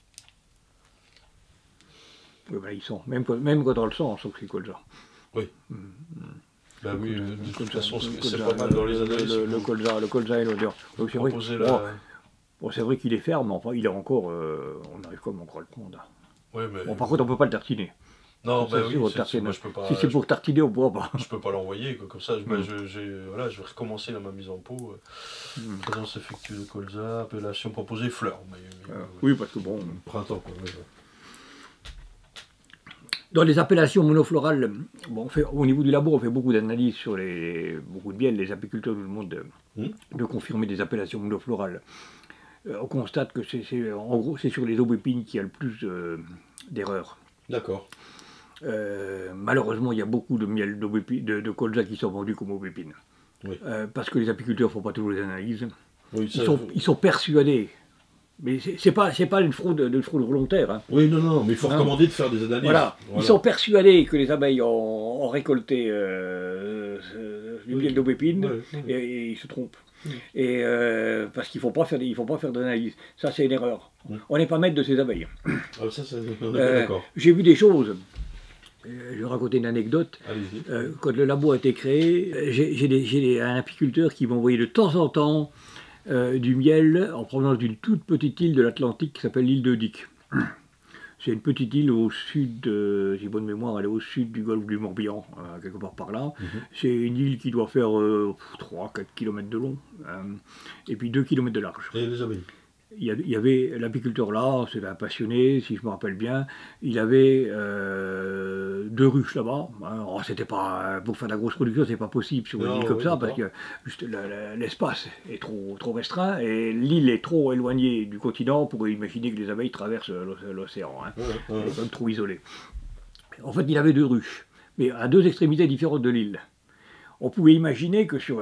Oui, ben, ils sont. Même, même quand on le sent, on sent que c'est colza. Oui. Mmh. Ben oui, de, de toute façon, c'est pas mal dans les analyses. Le, le colza, le colza et l'odeur. Donc c'est vrai. La... Bon, c'est vrai qu'il est ferme, mais enfin, il est encore. Euh, on arrive comme encore à le prendre. Ouais, mais... Bon, par contre, on ne peut pas le tartiner. Non, ça, bah si oui, c'est c'est- moi je peux pas. si c'est je- pour tartiner, on pourra pas. Je peux pas l'envoyer, quoi. Comme ça, je, bah, Mm. je, j'ai- voilà, je vais recommencer là, ma mise en pot. euh, Mm. Présence effectuée de colza, appellation proposée, fleurs. Mais, mais, Euh, euh, oui, parce que bon, Printemps, quoi. Ouais, ouais. dans les appellations monoflorales, bon, on fait, au niveau du labo, on fait beaucoup d'analyses sur les, beaucoup de miel. Les apiculteurs nous demandent de, Mm. de confirmer des appellations monoflorales. Euh, on constate que c'est, c'est- en gros, c'est sur les aubépines qu'il y a le plus euh, d'erreurs. D'accord. Euh, malheureusement, il y a beaucoup de miel d'aubépine- de, de colza qui sont vendus comme aubépines. Oui. Euh, parce que les apiculteurs ne font pas toujours les analyses. Oui, ça, Ils sont, ils sont persuadés. Mais c'est c'est pas, c'est pas une fraude, une fraude volontaire. Hein. oui, non, non, mais il faut Non. recommander de faire des analyses. Voilà. Ils sont persuadés que les abeilles ont, ont récolté euh, euh, du Oui. miel d'aubépine Ouais, ouais. et, et ils se trompent. Mm. Et euh, parce qu'il ne faut pas faire, des- il faut pas faire d'analyse. Ça, c'est une erreur. Mm. On n'est pas maître de ces abeilles. Ah, ça, ça, on est pas Euh, d'accord. J'ai vu des choses. Euh, Je vais raconter une anecdote. Allez-y. Euh, quand le labo a été créé, euh, j'ai j'ai des- j'ai des- un apiculteur qui m'envoyait de temps en temps euh, du miel en provenance d'une toute petite île de l'Atlantique qui s'appelle l'île de Dick. C'est une petite île au sud, euh, j'ai bonne mémoire, elle est au sud du golfe du Morbihan, euh, quelque part par là. Mhm. C'est une île qui doit faire euh, trois à quatre kilomètres de long euh, et puis deux kilomètres de large. Et les abeilles. Il y, a- il y avait l'apiculteur là, c'est un passionné, si je me rappelle bien. Il avait euh, deux ruches là-bas. Hein. Oh, c'était pas pour faire de la grosse production, c'est pas possible sur une Non, île comme oui, ça d'accord. parce que juste la- la- l'espace est trop trop restreint et l'île est trop éloignée du continent pour imaginer que les abeilles traversent l'oc- l'océan. Hein. Ouais, ouais, Elle ouais. est quand même trop isolée. En fait, il avait deux ruches, mais à deux extrémités différentes de l'île. On pouvait imaginer que sur un,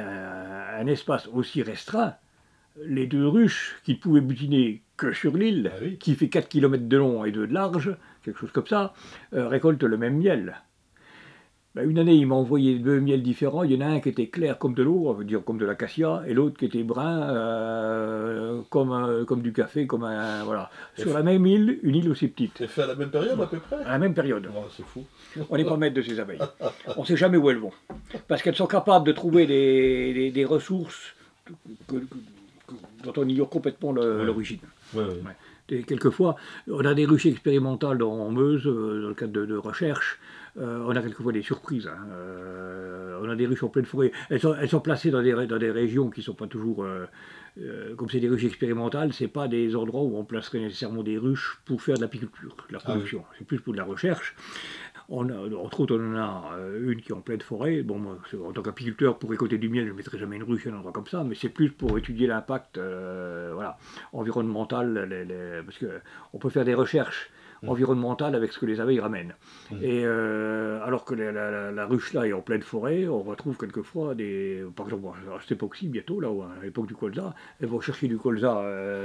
un- un espace aussi restreint, les deux ruches qui pouvaient butiner que sur l'île, Ah oui. qui fait quatre kilomètres de long et deux de large, quelque chose comme ça, euh, récoltent le même miel. Ben, une année, il m'a envoyé deux miels différents. Il y en a un qui était clair comme de l'eau, on veut dire comme de l'acacia, et l'autre qui était brun euh, comme, un- comme du café, comme un. Voilà. Sur la même île, une île aussi petite, C'est fait à la même période à peu près. à la même période. Oh, c'est fou. On n'est pas maître de ces abeilles. On ne sait jamais où elles vont. Parce qu'elles sont capables de trouver des, des- des ressources que- que- que- dont on ignore complètement le- Ouais. l'origine. Ouais, ouais. Ouais. Et quelquefois, on a des ruches expérimentales dans, en Meuse, euh, dans le cadre de, de recherche. Euh, on a quelquefois des surprises. Hein. Euh, on a des ruches en pleine forêt. Elles sont, elles sont placées dans des, ré- dans des régions qui ne sont pas toujours... euh, euh, comme c'est des ruches expérimentales, ce n'est pas des endroits où on placerait nécessairement des ruches pour faire de l'apiculture, de la Ah oui. production. C'est plus pour de la recherche. On a, entre autres, on en a euh, une qui est en pleine forêt. Bon, moi, c'est- en tant qu'apiculteur, pour récolter du miel, je ne mettrai jamais une ruche à un endroit comme ça, mais c'est plus pour étudier l'impact euh, voilà, environnemental, les- les- parce qu'on peut faire des recherches Mmh. environnementales avec ce que les abeilles ramènent. Mmh. Et euh, alors que la, la- la- la ruche là est en pleine forêt, on retrouve quelquefois des, par exemple, à cette époque-ci, bientôt, là, ou à l'époque du colza, elles vont chercher du colza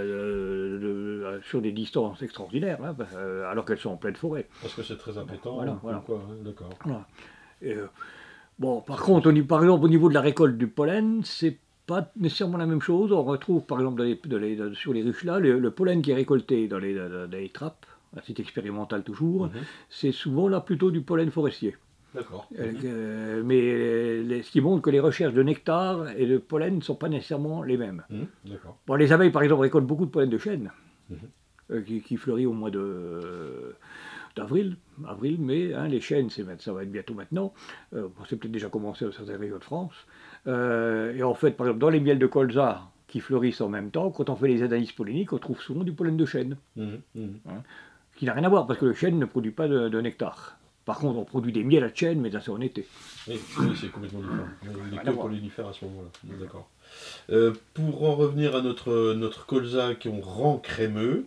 euh, de- de- sur des distances extraordinaires, hein, euh, alors qu'elles sont en pleine forêt. Parce que c'est très appétant. Voilà, ou voilà. quoi, hein, d'accord. Voilà. Et, euh, bon, par contre, au niveau- par exemple, au niveau de la récolte du pollen, c'est pas nécessairement la même chose. On retrouve, par exemple, dans les- dans les- dans- sur les ruches là, le, le pollen qui est récolté dans les, dans les trappes, à titre expérimental toujours, Mhm. c'est souvent là plutôt du pollen forestier. D'accord. Euh, euh, mais euh, les- ce qui montre que les recherches de nectar et de pollen ne sont pas nécessairement les mêmes. Mhm. D'accord. Bon, les abeilles, par exemple, récoltent beaucoup de pollen de chêne, Mhm. euh, qui, qui fleurit au mois de, d'avril, avril, mai. Hein, les chênes, c'est, ça va être bientôt maintenant. Euh, bon, c'est peut-être déjà commencé dans certaines régions de France. Euh, et en fait, par exemple, dans les miels de colza qui fleurissent en même temps, quand on fait les analyses polliniques, on trouve souvent du pollen de chêne, Mhm. Mhm. qui n'a rien à voir, parce que le chêne ne produit pas de, de nectar. Par contre, on produit des miels à chêne, mais ça c'est en été. Oui, oui, c'est complètement différent. Il Rien est à que voir. pollinifère à ce moment-là. D'accord. Euh, pour en revenir à notre, notre colza qu'on rend crémeux,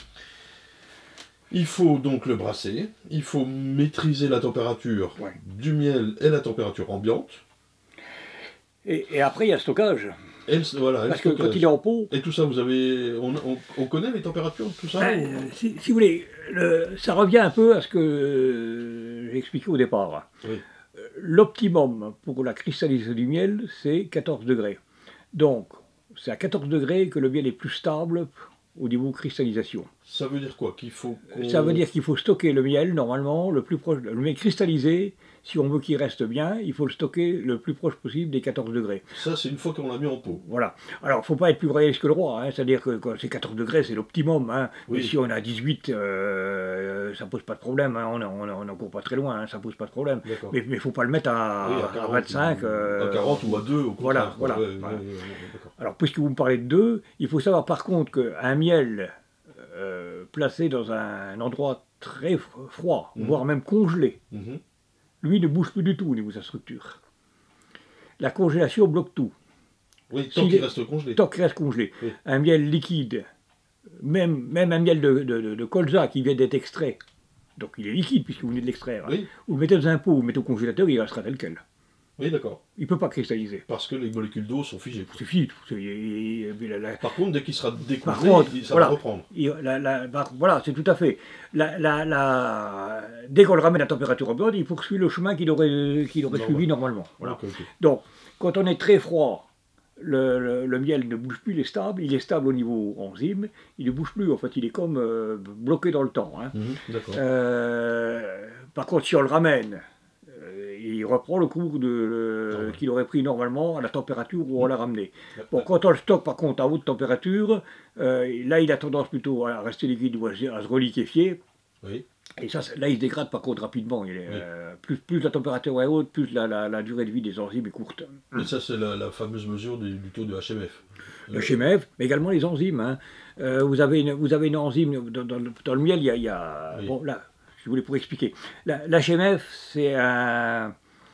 il faut donc le brasser, il faut maîtriser la température Ouais. du miel et la température ambiante. Et, et après, il y a le stockage. Et le- voilà, et le Parce que quand stockage. il est en pot, Et tout ça, vous avez, on, on- on connaît les températures, tout ça ben, ou- si, si vous voulez, le- ça revient un peu à ce que euh, j'ai expliqué au départ. Oui. Euh, L'optimum pour la cristallisation du miel, c'est quatorze degrés. Donc, c'est à quatorze degrés que le miel est plus stable au niveau cristallisation. Ça veut dire quoi? Qu'il faut qu'on... Ça veut dire qu'il faut stocker le miel, normalement, le plus proche, le miel cristallisé, si on veut qu'il reste bien, il faut le stocker le plus proche possible des quatorze degrés. Ça, c'est une fois qu'on l'a mis en pot. Voilà. Alors, il ne faut pas être plus royaliste que le roi, hein. C'est-à-dire que quand c'est quatorze degrés, c'est l'optimum. Hein. Oui. Mais si on a dix-huit, euh, ça ne pose pas de problème. Hein. On n'en court pas très loin, hein. Ça ne pose pas de problème. Mais il ne faut pas le mettre à, oui, à, quarante, à vingt-cinq. Ou, euh, à quarante ou à deux, au Voilà. voilà, ouais, voilà. Ouais, ouais, Alors, puisque vous me parlez de deux, il faut savoir par contre qu'un miel euh, placé dans un endroit très froid, mmh. voire même congelé, mmh. lui ne bouge plus du tout au niveau de sa structure. La congélation bloque tout. Oui, tant qu'il reste congelé. Tant qu'il reste congelé. Oui. Un miel liquide, même, même un miel de, de, de, de colza qui vient d'être extrait, donc il est liquide puisque vous venez de l'extraire, oui. hein. Vous le mettez dans un pot, vous le mettez au congélateur, il restera tel quel. Oui, d'accord. Il ne peut pas cristalliser. Parce que les molécules d'eau sont figées. C'est figé. Par contre, dès qu'il sera décongelé, ça voilà, va reprendre. Il, la, la, bah, voilà, c'est tout à fait. La, la, la, dès qu'on le ramène à température ambiante, il poursuit le chemin qu'il aurait, qu'il aurait suivi normalement. Voilà. Okay, okay. Donc, quand on est très froid, le, le, le miel ne bouge plus, il est stable. Il est stable au niveau enzyme. Il ne bouge plus. En fait, il est comme euh, bloqué dans le temps. Hein. Mmh, d'accord. Euh, par contre, si on le ramène, il reprend le cours de, qu'il aurait pris normalement à la température où on l'a ramené. Bon, quand on le stocke par contre à haute température, euh, là il a tendance plutôt à rester liquide ou à se reliquéfier. Oui. Et ça, là il se dégrade par contre rapidement. Il est, oui. euh, plus, plus la température est haute, plus la, la, la durée de vie des enzymes est courte. Mais ça c'est la, la fameuse mesure du, du taux de H M F. Le H M F, mais également les enzymes. Hein. Euh, vous, avez une, vous avez une enzyme, dans, dans, dans le miel il y a... Il y a oui. Bon là, je voulais pour expliquer. L'H M F, c'est un...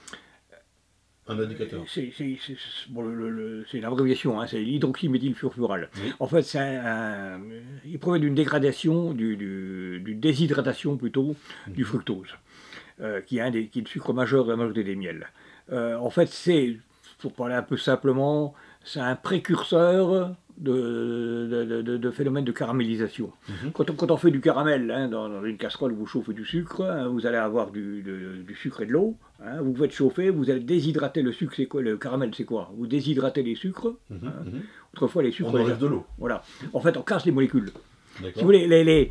Un indicateur. C'est bon, une abréviation, hein, c'est l'hydroxyméthylfurfural. Oui. En fait, un, un, il provient d'une dégradation, d'une du, du déshydratation plutôt, mmh. du fructose, euh, qui, est un des, qui est le sucre majeur de la majorité des miels. Euh, en fait, c'est, pour parler un peu simplement, c'est un précurseur de, de, de, de phénomène de caramélisation. Mmh. Quand, on, quand on fait du caramel, hein, dans, dans une casserole où vous chauffez du sucre, hein, vous allez avoir du, de, du sucre et de l'eau, hein, vous faites chauffer, vous allez déshydrater le sucre, c'est quoi le caramel, c'est quoi? Vous déshydratez les sucres, mmh. hein. Mmh. Autrefois les sucres... On enlève de l'eau. Voilà. En fait, on casse les molécules. Si vous voulez, les, les,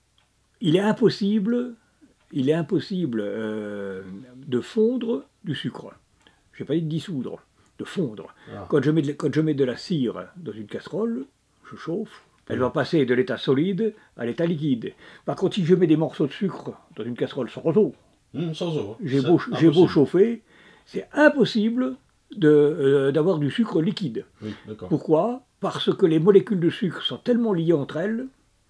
il est impossible, il est impossible euh, de fondre du sucre. Je n'ai pas dit de dissoudre. De fondre. Ah. Quand, je mets de, quand je mets de la cire dans une casserole, je chauffe, elle mmh. va passer de l'état solide à l'état liquide. Par contre, si je mets des morceaux de sucre dans une casserole sans eau, mmh, sans eau, j'ai beau, beau chauffer, c'est impossible d'avoir euh, du sucre liquide. Oui, pourquoi? Parce que les molécules de sucre sont tellement liées entre elles,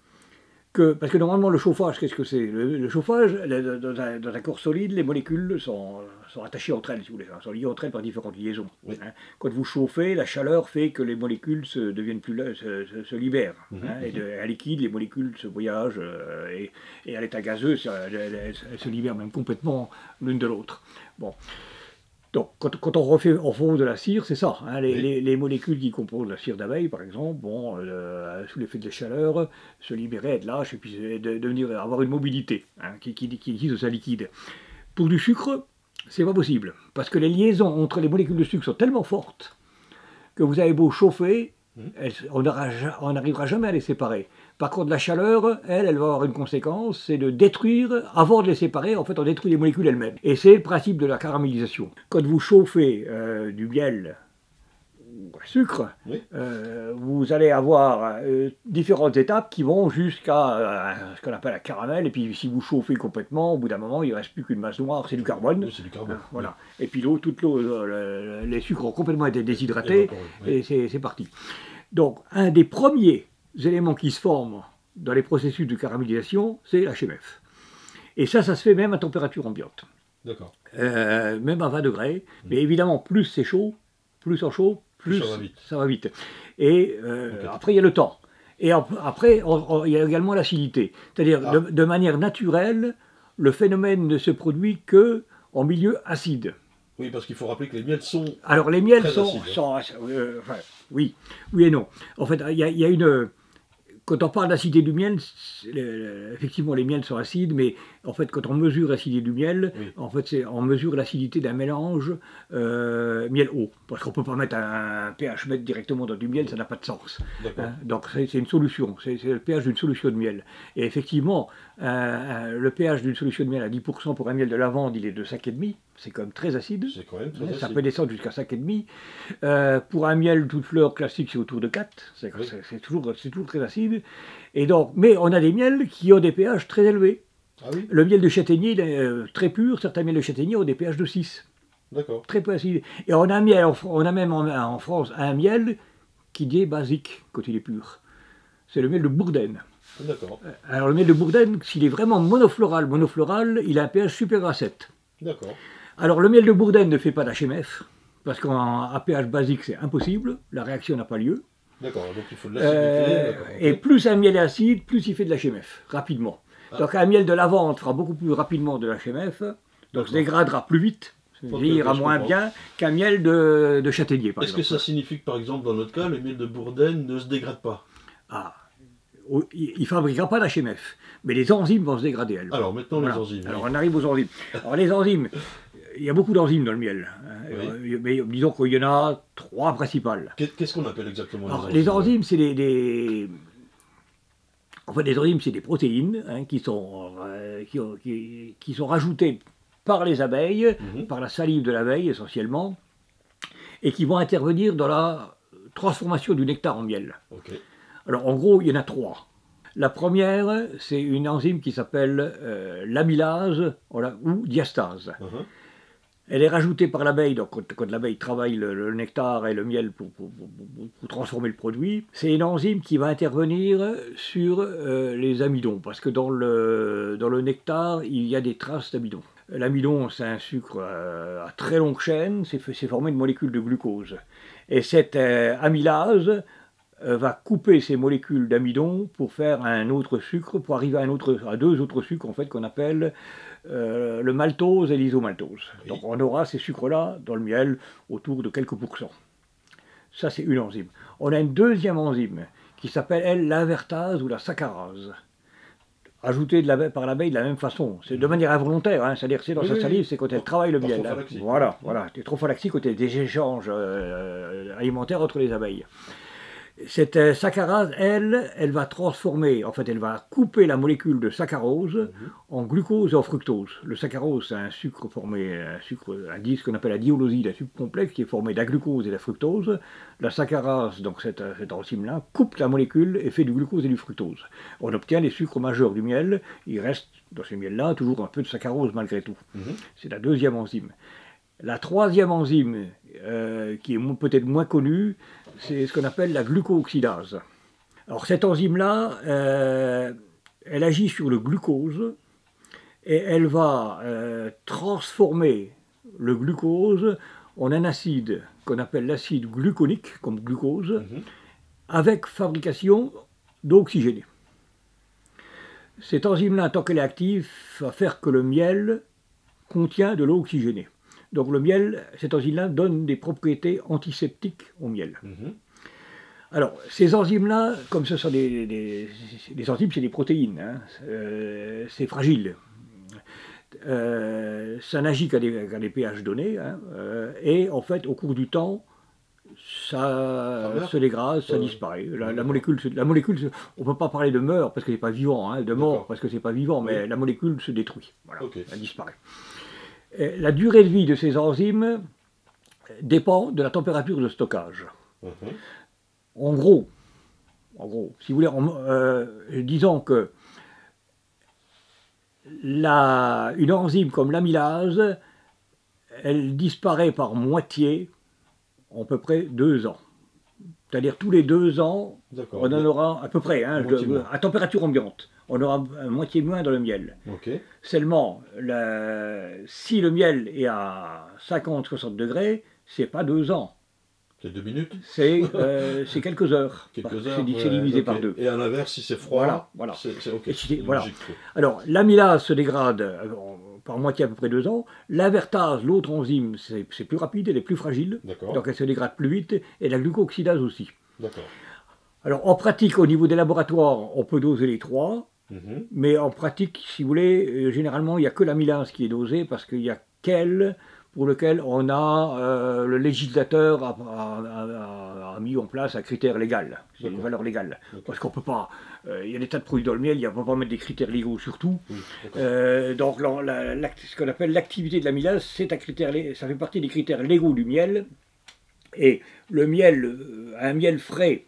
que, parce que normalement le chauffage, qu'est-ce que c'est? le, le chauffage, le, dans, un, dans un corps solide, les molécules sont, sont attachées entre elles, si vous voulez, sont liées entre elles par différentes liaisons. Oui. Hein. Quand vous chauffez, la chaleur fait que les molécules se deviennent plus se, se, se libèrent. Mmh, hein, mmh. Et de, à liquide, les molécules se voyagent, euh, et, et à l'état gazeux, elles, elles, elles se libèrent même complètement l'une de l'autre. Bon. Donc, quand, quand on refait en fond de la cire, c'est ça. Hein, les, oui. les, les molécules qui composent la cire d'abeille, par exemple, bon, euh, sous l'effet de la chaleur, se libérer, être lâche, et puis de, devenir, avoir une mobilité hein, qui, qui, qui utilise sa liquide. Pour du sucre, c'est pas possible, parce que les liaisons entre les molécules de sucre sont tellement fortes que vous avez beau chauffer, mmh. elles, on n'arrivera jamais à les séparer. Par contre, la chaleur, elle, elle va avoir une conséquence, c'est de détruire, avant de les séparer, en fait, on détruit les molécules elles-mêmes. Et c'est le principe de la caramélisation. Quand vous chauffez euh, du miel ou un sucre, oui. euh, vous allez avoir euh, différentes étapes qui vont jusqu'à euh, ce qu'on appelle la caramel. Et puis, si vous chauffez complètement, au bout d'un moment, il ne reste plus qu'une masse noire, c'est du carbone. Oui, c'est du carbone. Euh, voilà. Oui. Et puis l'eau, toute l'eau, euh, les sucres ont complètement été déshydratés, et, oui. et c'est parti. Donc, un des premiers éléments qui se forment dans les processus de caramélisation, c'est l'H M F. Et ça, ça se fait même à température ambiante. D'accord. Euh, même à vingt degrés. Mmh. Mais évidemment, plus c'est chaud, plus en chaud, plus, plus ça, va vite. ça va vite. Et euh, okay. après, il y a le temps. Et après, on, on, il y a également l'acidité. C'est-à-dire, ah. de, de manière naturelle, le phénomène ne se produit que en milieu acide. Oui, parce qu'il faut rappeler que les miels sont Alors, les miels très sont... acides, sont euh, enfin, oui, oui et non. En fait, il y, y a une... quand on parle d'acidité du miel, le, effectivement les miels sont acides, mais en fait quand on mesure l'acidité du miel, oui. en fait c'est on mesure l'acidité d'un mélange euh, miel-eau. Parce qu'on ne peut pas mettre un, un pH mètre directement dans du miel, ça n'a pas de sens. Hein, donc c'est une solution, c'est le pH d'une solution de miel. Et effectivement, euh, le pH d'une solution de miel à dix pour cent pour un miel de lavande, il est de cinq virgule cinq. C'est quand même très acide. C'est quand même très hein, acide. Ça peut descendre jusqu'à cinq virgule cinq. Euh, pour un miel toute fleur classique, c'est autour de quatre. C'est oui. toujours, toujours très acide. Et donc, mais on a des miels qui ont des pH très élevés. Ah oui. Le miel de châtaignier, il est euh, très pur. Certains miels de châtaignier ont des pH de six. D'accord. Très peu acide. Et on a, un miel, on a même en, en France un miel qui dit basique quand il est pur. C'est le miel de Bourdaine. D'accord. Alors le miel de Bourdaine, s'il est vraiment monofloral, monofloral, il a un pH supérieur à sept. D'accord. Alors le miel de Bourdaine ne fait pas d'H M F, parce qu'à pH basique c'est impossible, la réaction n'a pas lieu. D'accord, donc il faut de l'acidité. Euh, et plus un miel est acide, plus il fait de l'H M F, rapidement. Ah. Donc un miel de lavande fera beaucoup plus rapidement de l'H M F, donc se dégradera plus vite, okay, ira okay, moins bien qu'un miel de, de châtaignier. Est-ce que ça signifie que par exemple dans notre cas, le miel de Bourdaine ne se dégrade pas? Ah, il ne fabriquera pas d'H M F, mais les enzymes vont se dégrader elles. Alors maintenant voilà. les enzymes. Alors oui. on arrive aux enzymes. Alors les enzymes, il y a beaucoup d'enzymes dans le miel, hein, oui. mais disons qu'il y en a trois principales. Qu'est-ce qu'on appelle exactement Alors, les enzymes? Les enzymes, c'est des, des... En fait, les enzymes, c'est des protéines hein, qui, sont, euh, qui, qui, qui sont rajoutées par les abeilles, mm-hmm. par la salive de l'abeille essentiellement, et qui vont intervenir dans la transformation du nectar en miel. Okay. Alors en gros, il y en a trois. La première, c'est une enzyme qui s'appelle euh, l'amylase ou diastase. Uh-huh. Elle est rajoutée par l'abeille, donc quand, quand l'abeille travaille le, le nectar et le miel pour, pour, pour, pour transformer le produit, c'est une enzyme qui va intervenir sur euh, les amidons, parce que dans le, dans le nectar, il y a des traces d'amidon. L'amidon, c'est un sucre euh, à très longue chaîne, c'est formé de molécules de glucose. Et cette euh, amylase euh, va couper ces molécules d'amidon pour faire un autre sucre, pour arriver à, un autre, à deux autres sucres en fait, qu'on appelle euh, le maltose et l'isomaltose. Oui. Donc on aura ces sucres-là dans le miel autour de quelques pourcents. Ça c'est une enzyme. On a une deuxième enzyme qui s'appelle, elle, l'invertase ou la saccharase. Ajoutée de la, par l'abeille de la même façon, c'est de manière involontaire, hein, c'est-à-dire que c'est dans oui, sa salive, c'est quand elle travaille le miel. Hein. Voilà, voilà, c'est trophalaxie quand il y a des échanges euh, alimentaires entre les abeilles. Cette euh, saccharase, elle, elle va transformer, en fait, elle va couper la molécule de saccharose mmh. en glucose et en fructose. Le saccharose, c'est un sucre formé, un sucre, un disque qu'on appelle la dioloside, un sucre complexe qui est formé de la glucose et de la fructose. La saccharase, donc cette, cette enzyme-là, coupe la molécule et fait du glucose et du fructose. On obtient les sucres majeurs du miel. Il reste dans ce miel-là toujours un peu de saccharose malgré tout. Mmh. C'est la deuxième enzyme. La troisième enzyme, euh, qui est peut-être moins connue, c'est ce qu'on appelle la glucooxydase. Alors cette enzyme-là, euh, elle agit sur le glucose et elle va euh, transformer le glucose en un acide qu'on appelle l'acide gluconique, comme glucose, mm-hmm. avec fabrication d'eau oxygénée. Cette enzyme-là, tant qu'elle est active, va faire que le miel contient de l'eau oxygénée. Donc le miel, cette enzyme-là, donne des propriétés antiseptiques au miel. Mmh. Alors, ces enzymes-là, comme ce sont des, des, des enzymes, c'est des protéines, hein, euh, c'est fragile. Euh, ça n'agit qu'à des, qu'à des pH donnés, hein, euh, et en fait, au cours du temps, ça ah, se dégrade, ça euh, disparaît. La, la molécule, la molécule, on ne peut pas parler de meurt parce que c'est pas vivant, hein, de mort parce que c'est pas vivant, mais oui. La molécule se détruit, voilà, okay. Elle disparaît. La durée de vie de ces enzymes dépend de la température de stockage. Mmh. En gros, en gros, si vous voulez, en, euh, disons que la, une enzyme comme l'amylase, elle disparaît par moitié en à peu près deux ans. C'est-à-dire tous les deux ans, on en aura à peu près, hein, de, à température ambiante. On aura à moitié moins dans le miel. Okay. Seulement, la, si le miel est à cinquante à soixante degrés, c'est pas deux ans. C'est deux minutes. C'est euh, quelques heures. Quelques heures. C'est ouais, divisé okay. par deux. Et à l'inverse, si c'est froid, voilà, voilà. c'est ok. Voilà. Alors, l'amylase se dégrade euh, par moitié à peu près deux ans. L'invertase, l'autre enzyme, c'est plus rapide, elle est plus fragile. Donc elle se dégrade plus vite. Et la glucooxydase aussi. D'accord. Alors en pratique, au niveau des laboratoires, on peut doser les trois, mmh. mais en pratique, si vous voulez, euh, généralement, il n'y a que l'amylase qui est dosée parce qu'il n'y a qu'elle pour lequel on a, euh, le législateur a, a, a, a mis en place un critère légal, c'est une valeur légale. Parce qu'on peut pas, euh, il y a des tas de produits dans le miel, il ne faut pas mettre des critères légaux sur tout. Oui, euh, donc la, la, ce qu'on appelle l'activité de l'amylase, c'est un critère, ça fait partie des critères légaux du miel. Et le miel, un miel frais,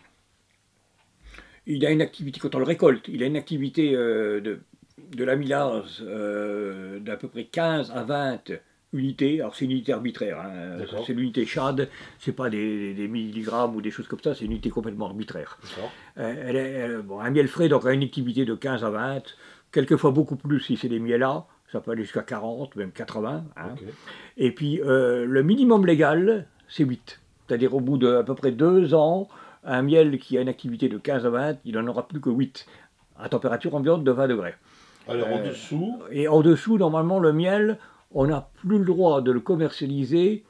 il a une activité, quand on le récolte, il a une activité euh, de, de l'amylase euh, d'à peu près quinze à vingt unités. Alors c'est une unité arbitraire, hein. C'est l'unité C H A D, c'est pas des, des milligrammes ou des choses comme ça, c'est une unité complètement arbitraire. Euh, elle est, elle, bon, un miel frais donc a une activité de quinze à vingt, quelquefois beaucoup plus si c'est des miels-là, ça peut aller jusqu'à quarante, même quatre-vingts. Hein. Okay. Et puis euh, le minimum légal, c'est huit. C'est-à-dire au bout de à peu près deux ans, un miel qui a une activité de quinze à vingt, il n'en aura plus que huit, à température ambiante de vingt degrés. Alors en euh, dessous Et en dessous, normalement, le miel, on n'a plus le droit de le commercialiser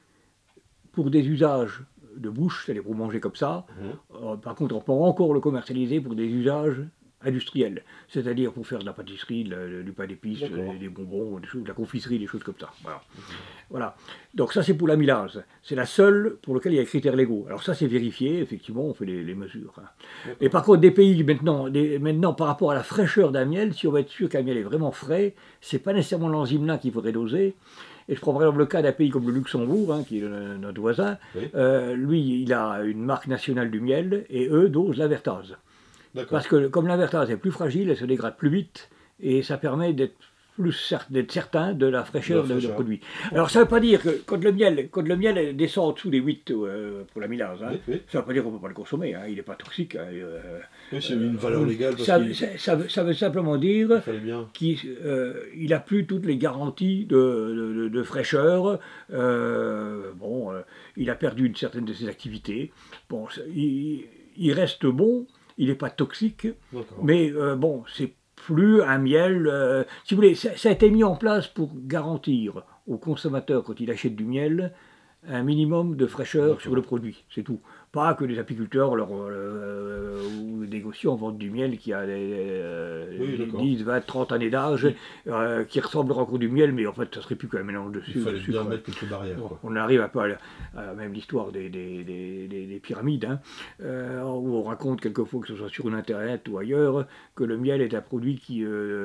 pour des usages de bouche, c'est-à-dire pour manger comme ça. Mmh. Euh, par contre, on peut encore le commercialiser pour des usages industriels, c'est-à-dire pour faire de la pâtisserie, de, du pain d'épices, des bonbons, des choses, de la confiserie, des choses comme ça. Voilà. Mmh. Voilà. Donc ça, c'est pour l'amylase. C'est la seule pour laquelle il y a des critères légaux. Alors ça, c'est vérifié, effectivement, on fait les, les mesures. Hein. Et par contre, des pays, maintenant, des, maintenant, par rapport à la fraîcheur d'un miel, si on veut être sûr qu'un miel est vraiment frais, c'est pas nécessairement l'enzyme là qu'il faudrait doser. Et je prends par exemple le cas d'un pays comme le Luxembourg, hein, qui est le, notre voisin. Oui. Euh, lui, il a une marque nationale du miel, et eux dosent l'avertase. Parce que comme l'avertase est plus fragile, elle se dégrade plus vite, et ça permet d'être plus d'être certain de la fraîcheur de, de produit. Alors ça ne veut pas dire que quand le miel, quand le miel descend en dessous des huit euh, pour l'amylase, hein, oui, oui. ça ne veut pas dire qu'on ne peut pas le consommer, hein, il n'est pas toxique. Hein, euh, oui, c'est une valeur légale. Parce ça, ça, ça, veut, ça veut simplement dire qu'il n'a euh, plus toutes les garanties de, de, de, de fraîcheur. Euh, bon, euh, il a perdu une certaine de ses activités. Bon, il, il reste bon. Il n'est pas toxique, mais euh, bon, c'est plus un miel. Euh, si vous voulez, ça, ça a été mis en place pour garantir au consommateur, quand il achète du miel, un minimum de fraîcheur sur le produit, c'est tout. Pas que les apiculteurs leur, euh, ou les négociants vendent du miel qui a des, euh, oui, dix, vingt, trente années d'âge, oui. euh, qui ressemblera encore du miel, mais en fait ça serait plus qu'un mélange dessus. Il fallait bien mettre quelques barrières. Bon, on arrive un peu à, la, à même l'histoire des, des, des, des, des pyramides, hein, euh, où on raconte quelquefois, que ce soit sur une internet ou ailleurs, que le miel est un produit qui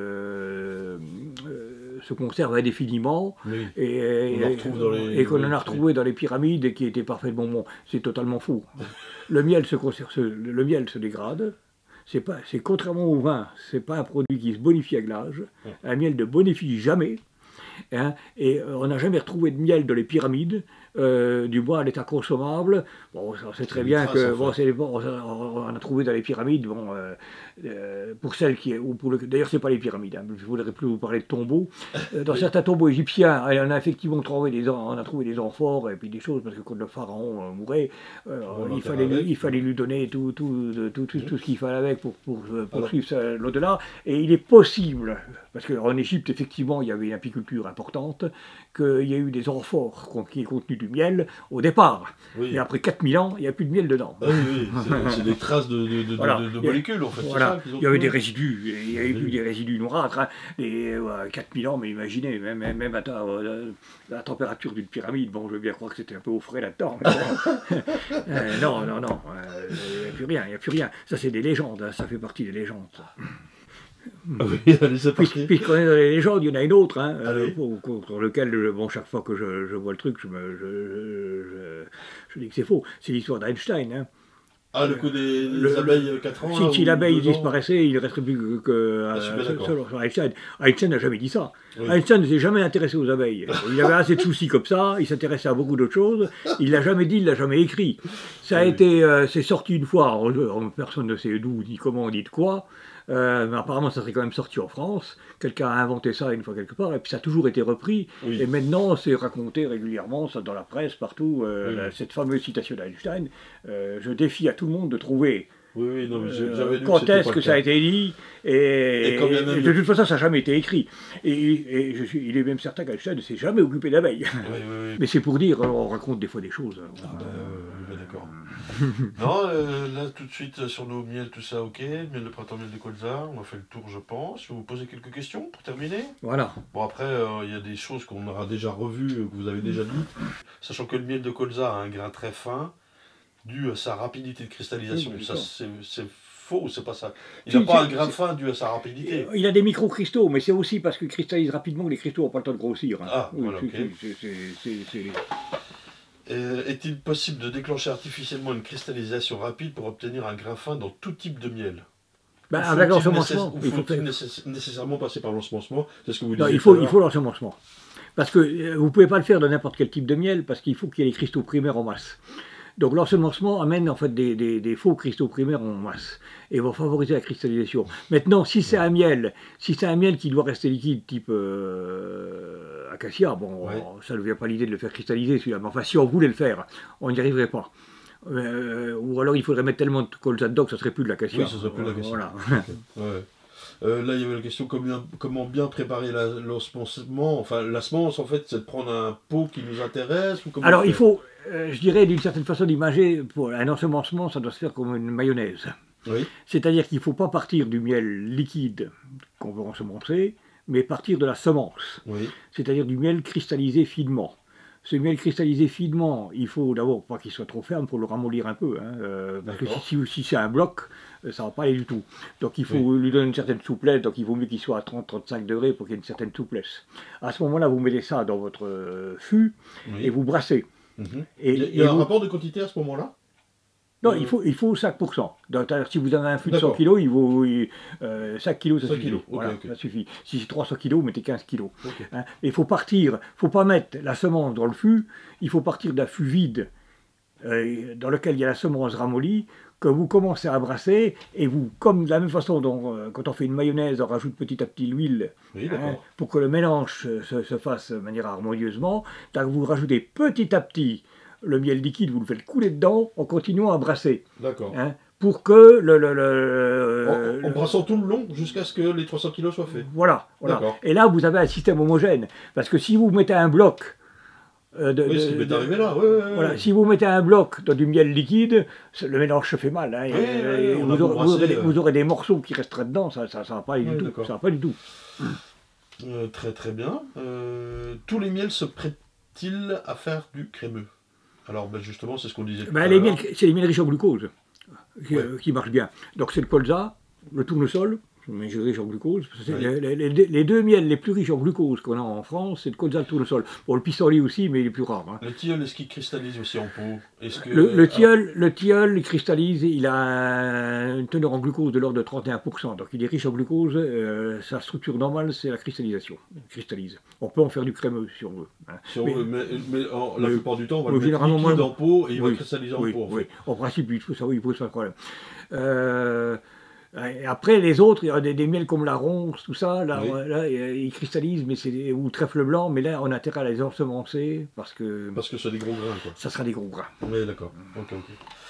euh, euh, se conserve indéfiniment, oui. et, et, et qu'on en a retrouvé dans les pyramides et qui était parfaitement bon. C'est totalement faux. Le miel se, se, le miel se dégrade. C'est pas, c'est contrairement au vin, c'est pas un produit qui se bonifie avec l'âge. Un miel ne bonifie jamais. Hein, et euh, on n'a jamais retrouvé de miel dans les pyramides, euh, du moins à l'état consommable. Bon, on sait très bien que bon, c'est bon, on, on a trouvé dans les pyramides, bon, euh, euh, pour celles qui, ou pour le, d'ailleurs c'est pas les pyramides, hein, je ne voudrais plus vous parler de tombeaux. Euh, dans certains tombeaux égyptiens, on a effectivement trouvé des, on a trouvé des amphores et puis des choses parce que quand le pharaon euh, mourait, euh, il fallait, lui, il fallait lui donner tout, tout, tout, tout, tout ce qu'il fallait avec pour, pour, pour poursuivre l'au-delà. Et il est possible, parce qu'en Égypte effectivement il y avait une apiculture importante, qu'il y a eu des amphores qui est contenu du miel au départ. Oui. Et après quatre mille ans, il n'y a plus de miel dedans. Ah oui, oui. c'est des traces de, de, de, voilà. de, de molécules en fait. Voilà. Ça, il y avait des résidus, il y avait eu des résidus noirâtres. Hein. Et, ouais, quatre mille ans, mais imaginez, même, même, même à ta, euh, la température d'une pyramide, bon, je veux bien croire que c'était un peu au frais là-dedans. euh, non, non, non, euh, il n'y a plus rien, il n'y a plus rien. Ça, c'est des légendes, hein, ça fait partie des légendes. Ça. Ah oui, allez, c'est parti. Puisqu'on est dans les légendes, il y en a une autre, hein, euh, pour, pour lequel, bon, chaque fois que je, je vois le truc, je, me, je, je, je dis que c'est faux. C'est l'histoire d'Einstein. Hein. Ah, le coup des, des le, abeilles quatre ans. Si, si l'abeille disparaissait, il ne resterait plus que, que ah, euh, sur, sur Einstein. Einstein n'a jamais dit ça. Oui. Einstein ne s'est jamais intéressé aux abeilles. Il avait assez de soucis comme ça, il s'intéressait à beaucoup d'autres choses. Il ne l'a jamais dit, il ne l'a jamais écrit. Ça a oui. été, euh, c'est sorti une fois, en, personne ne sait d'où, ni comment, ni de quoi. Euh, mais apparemment, ça serait quand même sorti en France. Quelqu'un a inventé ça une fois quelque part, et puis ça a toujours été repris. Oui. Et maintenant, c'est raconté régulièrement, ça, dans la presse, partout, euh, oui. la, cette fameuse citation d'Einstein. Euh, je défie à tout le monde de trouver oui, oui, non, euh, quand est-ce que ça a été dit, et, et, et de toute façon, ça n'a jamais été écrit. Et, et je suis, il est même certain qu'Einstein ne s'est jamais occupé d'abeilles. Oui, oui, oui. Mais c'est pour dire, on raconte des fois des choses. Ah, bah, d'accord. Non, euh, là tout de suite sur nos miels, tout ça, ok. Miel de printemps, miel de colza, on a fait le tour, je pense. Je vais vous poser quelques questions pour terminer. Voilà. Bon, après, il euh, y a des choses qu'on aura déjà revues, euh, que vous avez déjà dites. Sachant que le miel de colza a un grain très fin, dû à sa rapidité de cristallisation. Oui, ça, c'est faux, c'est pas ça. Il si, n'a pas un si, grain fin dû à sa rapidité. Il a des micro-cristaux, mais c'est aussi parce qu'il cristallise rapidement que les cristaux n'ont pas le temps de grossir. Hein. Ah, oui, voilà, ok. Est-il possible de déclencher artificiellement une cristallisation rapide pour obtenir un grain fin dans tout type de miel? Ben, avec l'ensemencement. Il faut, faut nécess nécessairement passer par l'ensemencement. C'est ce que vous disiez. Non, il faut, il faut l'ensemencement. Parce que euh, vous ne pouvez pas le faire de n'importe quel type de miel, parce qu'il faut qu'il y ait les cristaux primaires en masse. Donc l'ensemencement amène en fait des, des, des faux cristaux primaires en masse et va favoriser la cristallisation. Maintenant, si c'est un miel, si c'est un miel qui doit rester liquide, type euh, acacia, bon, ouais. Ça ne vient pas l'idée de le faire cristalliser celui-là. Mais enfin, si on voulait le faire, on n'y arriverait pas. Euh, ou alors il faudrait mettre tellement de colza dedans que ça serait plus de l'acacia. Oui, ça serait plus de l'acacia. Voilà. Okay. Ouais. Euh, là, il y avait la question comment, comment bien préparer l'ensemencement. Enfin, la semence, en fait, c'est de prendre un pot qui nous intéresse ou comment Alors, il faut, euh, je dirais, d'une certaine façon d'imager, pour un ensemencement, ça doit se faire comme une mayonnaise. Oui. C'est-à-dire qu'il ne faut pas partir du miel liquide qu'on veut ensemencer, mais partir de la semence. Oui. C'est-à-dire du miel cristallisé finement. Ce miel cristallisé finement, il faut d'abord pas qu'il soit trop ferme pour le ramollir un peu, hein, euh, parce que si, si, si c'est un bloc, ça ne va pas aller du tout. Donc il faut oui. lui donner une certaine souplesse, donc il vaut mieux qu'il soit à trente à trente-cinq degrés pour qu'il y ait une certaine souplesse. À ce moment-là, vous mettez ça dans votre euh, fût oui. et vous brassez. Mm-hmm. et, il y a, il y a et un vous... rapport de quantité à ce moment-là? Non, euh... il, faut, il faut cinq pour cent. Donc, si vous avez un fût de cent kilos, il vaut euh, cinq kilos, ça suffit. Kilos. Okay, voilà, okay. Ça suffit. Si c'est trois cents kilos, vous mettez quinze kilos. Okay. Hein, il faut partir, il ne faut pas mettre la semence dans le fût, il faut partir d'un fût vide euh, dans lequel il y a la semence ramollie, que vous commencez à brasser, et vous, comme de la même façon dont euh, quand on fait une mayonnaise, on rajoute petit à petit l'huile, oui, hein, pour que le mélange se, se fasse de manière harmonieusement, donc vous rajoutez petit à petit le miel liquide, vous le faites couler dedans en continuant à brasser. D'accord. Hein, pour que le... le, le en, en brassant tout le long jusqu'à ce que les trois cents kilos soient faits. Voilà. voilà. Et là, vous avez un système homogène. Parce que si vous mettez un bloc... Euh, de, oui, ce qui m'est arrivé là. Ouais, ouais, voilà, ouais. Si vous mettez un bloc dans du miel liquide, le mélange se fait mal. Hein, ouais, et, ouais, vous, aurez, brassé, vous, aurez, euh... vous aurez des morceaux qui resteraient dedans, ça ne ça, ça va pas aller ouais, du tout. Ça va pas du tout. Euh, très très bien. Euh, tous les miels se prêtent-ils à faire du crémeux? Alors ben justement, c'est ce qu'on disait. Ben, les miels, c'est les miels riches en glucose qui, ouais. euh, qui marchent bien. Donc c'est le colza, le tournesol, mais riche en glucose. Ouais. Les, les, les, les deux miels les plus riches en glucose qu'on a en France, c'est le colza et le tournesol. Bon, le pissenlit aussi, mais il est plus rare. Hein. Le tilleul, est-ce qu'il cristallise aussi en pot? Est-ce que, le, le, tilleul, ah. le tilleul, il cristallise, il a une teneur en glucose de l'ordre de trente et un pour cent. Donc il est riche en glucose, euh, sa structure normale, c'est la cristallisation. Il cristallise. On peut en faire du crémeux si on veut. Hein. Si on mais, veut, mais, mais en, la mais, plupart du temps, on va le mettre liquide moins... en pot et il oui, va cristalliser en oui, pot. En, oui. fait. En principe, il faut ça, oui, il pose pas de problème. Euh, Après, les autres, il y a des, des miels comme la ronce, tout ça, là, oui. là ils cristallisent, mais c'est ou le trèfle blanc, mais là, on a intérêt à les ensemencer, parce que... Parce que c'est des gros grains, quoi. Ça sera des gros grains. Oui, d'accord. Ok, ok.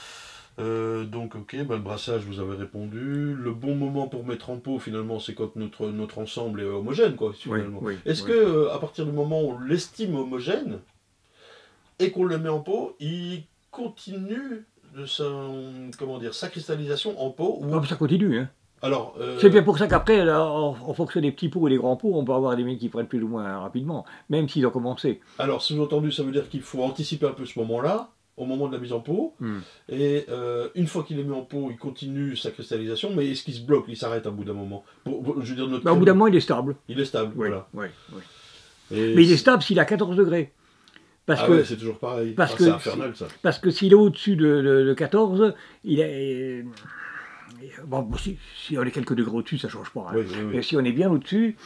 Euh, donc, ok, bah, le brassage, vous avez répondu. Le bon moment pour mettre en pot, finalement, c'est quand notre, notre ensemble est homogène, quoi, finalement. Oui, oui, Est-ce oui. que, euh, à partir du moment où on l'estime homogène, et qu'on le met en pot, il continue de sa, comment dire, sa cristallisation en pot ou... Ah, ça continue, hein. Alors, euh... c'est bien pour ça qu'après, en, en fonction des petits pots et des grands pots, on peut avoir des mecs qui prennent plus ou moins rapidement, même s'ils ont commencé. Alors, sous-entendu, ça veut dire qu'il faut anticiper un peu ce moment-là, au moment de la mise en pot, mm. et euh, une fois qu'il est mis en pot, il continue sa cristallisation, mais est-ce qu'il se bloque, il s'arrête à bout d'un moment? Pour, pour, je veux dire, notre bah, au bout d'un moment, il est stable. Il est stable, oui, voilà. Oui, oui. Mais il est stable s'il a quatorze degrés. Parce ah que, ouais, c'est toujours pareil. Parce ah, que c'est infernal, ça. Parce que s'il est au-dessus de, de, de quatorze, il est... Bon, si, si on est quelques degrés au-dessus, ça ne change pas. Hein. Oui, oui, oui. Mais si on est bien au-dessus,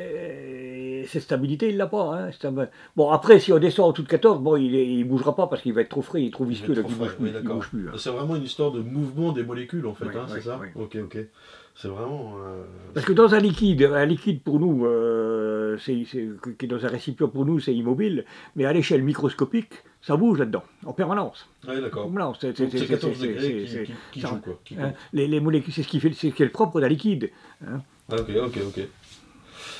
euh, cette stabilité, il ne l'a pas. Hein. Un... Bon, après, si on descend en dessous de quatorze, bon, il ne bougera pas parce qu'il va être trop frais, il est trop visqueux, donc il ne bouge plus. Oui, bouge plus hein. C'est vraiment une histoire de mouvement des molécules, en fait, oui, hein, oui, c'est ça oui. Ok, ok. C'est vraiment... Euh... Parce que dans un liquide, un liquide pour nous, euh, c'est, c'est, qui est dans un récipient pour nous, c'est immobile, mais à l'échelle microscopique, ça bouge là-dedans, en permanence. Oui, d'accord. C'est quatorze degrés qui, qui, qui joue, quoi. Qui hein, les, les molécules, c'est ce qui fait, c'est ce qui est le propre d'un liquide. Hein. Ah, ok, ok, ok.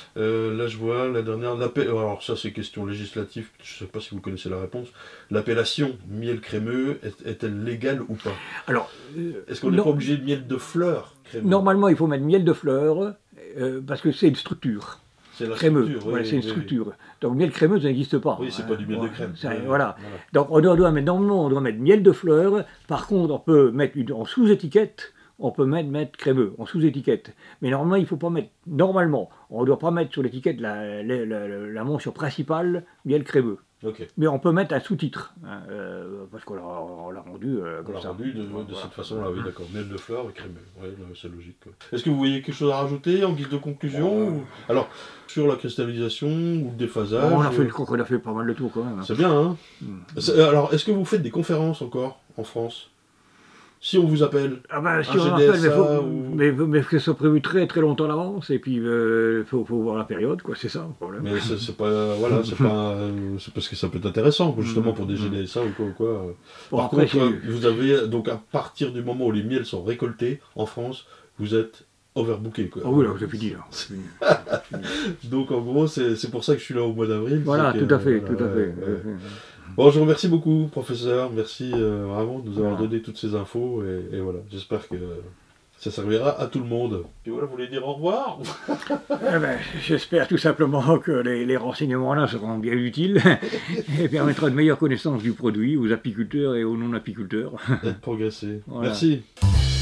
Euh, là, je vois la dernière. Alors, ça, c'est question législative. Je ne sais pas si vous connaissez la réponse. L'appellation miel crémeux est-elle légale ou pas? Alors, euh, est-ce qu'on n'est pas obligé de miel de fleurs crémeux? Normalement, il faut mettre miel de fleurs euh, parce que c'est une structure. C'est la crémeux, structure, oui, voilà, c'est une oui, structure. Oui. Donc miel crémeux, ça n'existe pas. Oui, c'est pas du miel voilà. de crème. Ça, oui, voilà. voilà. Donc on doit, on doit mettre, normalement, on doit mettre miel de fleurs. Par contre, on peut mettre une, en sous-étiquette, on peut mettre, mettre crémeux, en sous-étiquette. Mais normalement, il ne faut pas mettre, normalement, on ne doit pas mettre sur l'étiquette la, la, la, la mention principale, miel crémeux. Okay. Mais on peut mettre un sous-titre, hein, euh, parce qu'on l'a rendu euh, comme on ça. On l'a rendu de, voilà, de cette voilà. façon-là, oui, d'accord. Miel de fleurs et crémeux, ouais, c'est logique. Est-ce que vous voyez quelque chose à rajouter en guise de conclusion euh... ou... Alors, sur la cristallisation ou le déphasage... On a fait, euh... on a fait pas mal de tours quand même. Hein. C'est bien, hein mm. est Alors, est-ce que vous faites des conférences encore en France? Si on vous appelle, ah ben, si un on G D S A, appelle, mais, faut, ou... mais, mais que ce soit prévu très très longtemps à l'avance, et puis il euh, faut, faut voir la période, quoi, c'est ça le problème. Mais c'est pas, voilà, c'est pas, c'est parce que ça peut être intéressant, justement, pour des G D S A ou quoi ou quoi. Bon, Par après, contre, vous avez, donc à partir du moment où les miels sont récoltés en France, vous êtes overbooké, quoi. Ah oui, là, c'est fini, là. Donc en gros, c'est pour ça que je suis là au mois d'avril. Voilà, tout que, à fait, voilà, tout à fait. Ouais, ouais. Bon, je vous remercie beaucoup, professeur. Merci euh, vraiment de nous avoir voilà. donné toutes ces infos. Et, et voilà, j'espère que ça servira à tout tout le monde. Et voilà, vous voulez dire au revoir? eh ben, j'espère tout simplement que les, les renseignements là seront bien utiles et permettront de meilleure connaissance du produit aux apiculteurs et aux non-apiculteurs. D'être progressé. Voilà. Merci.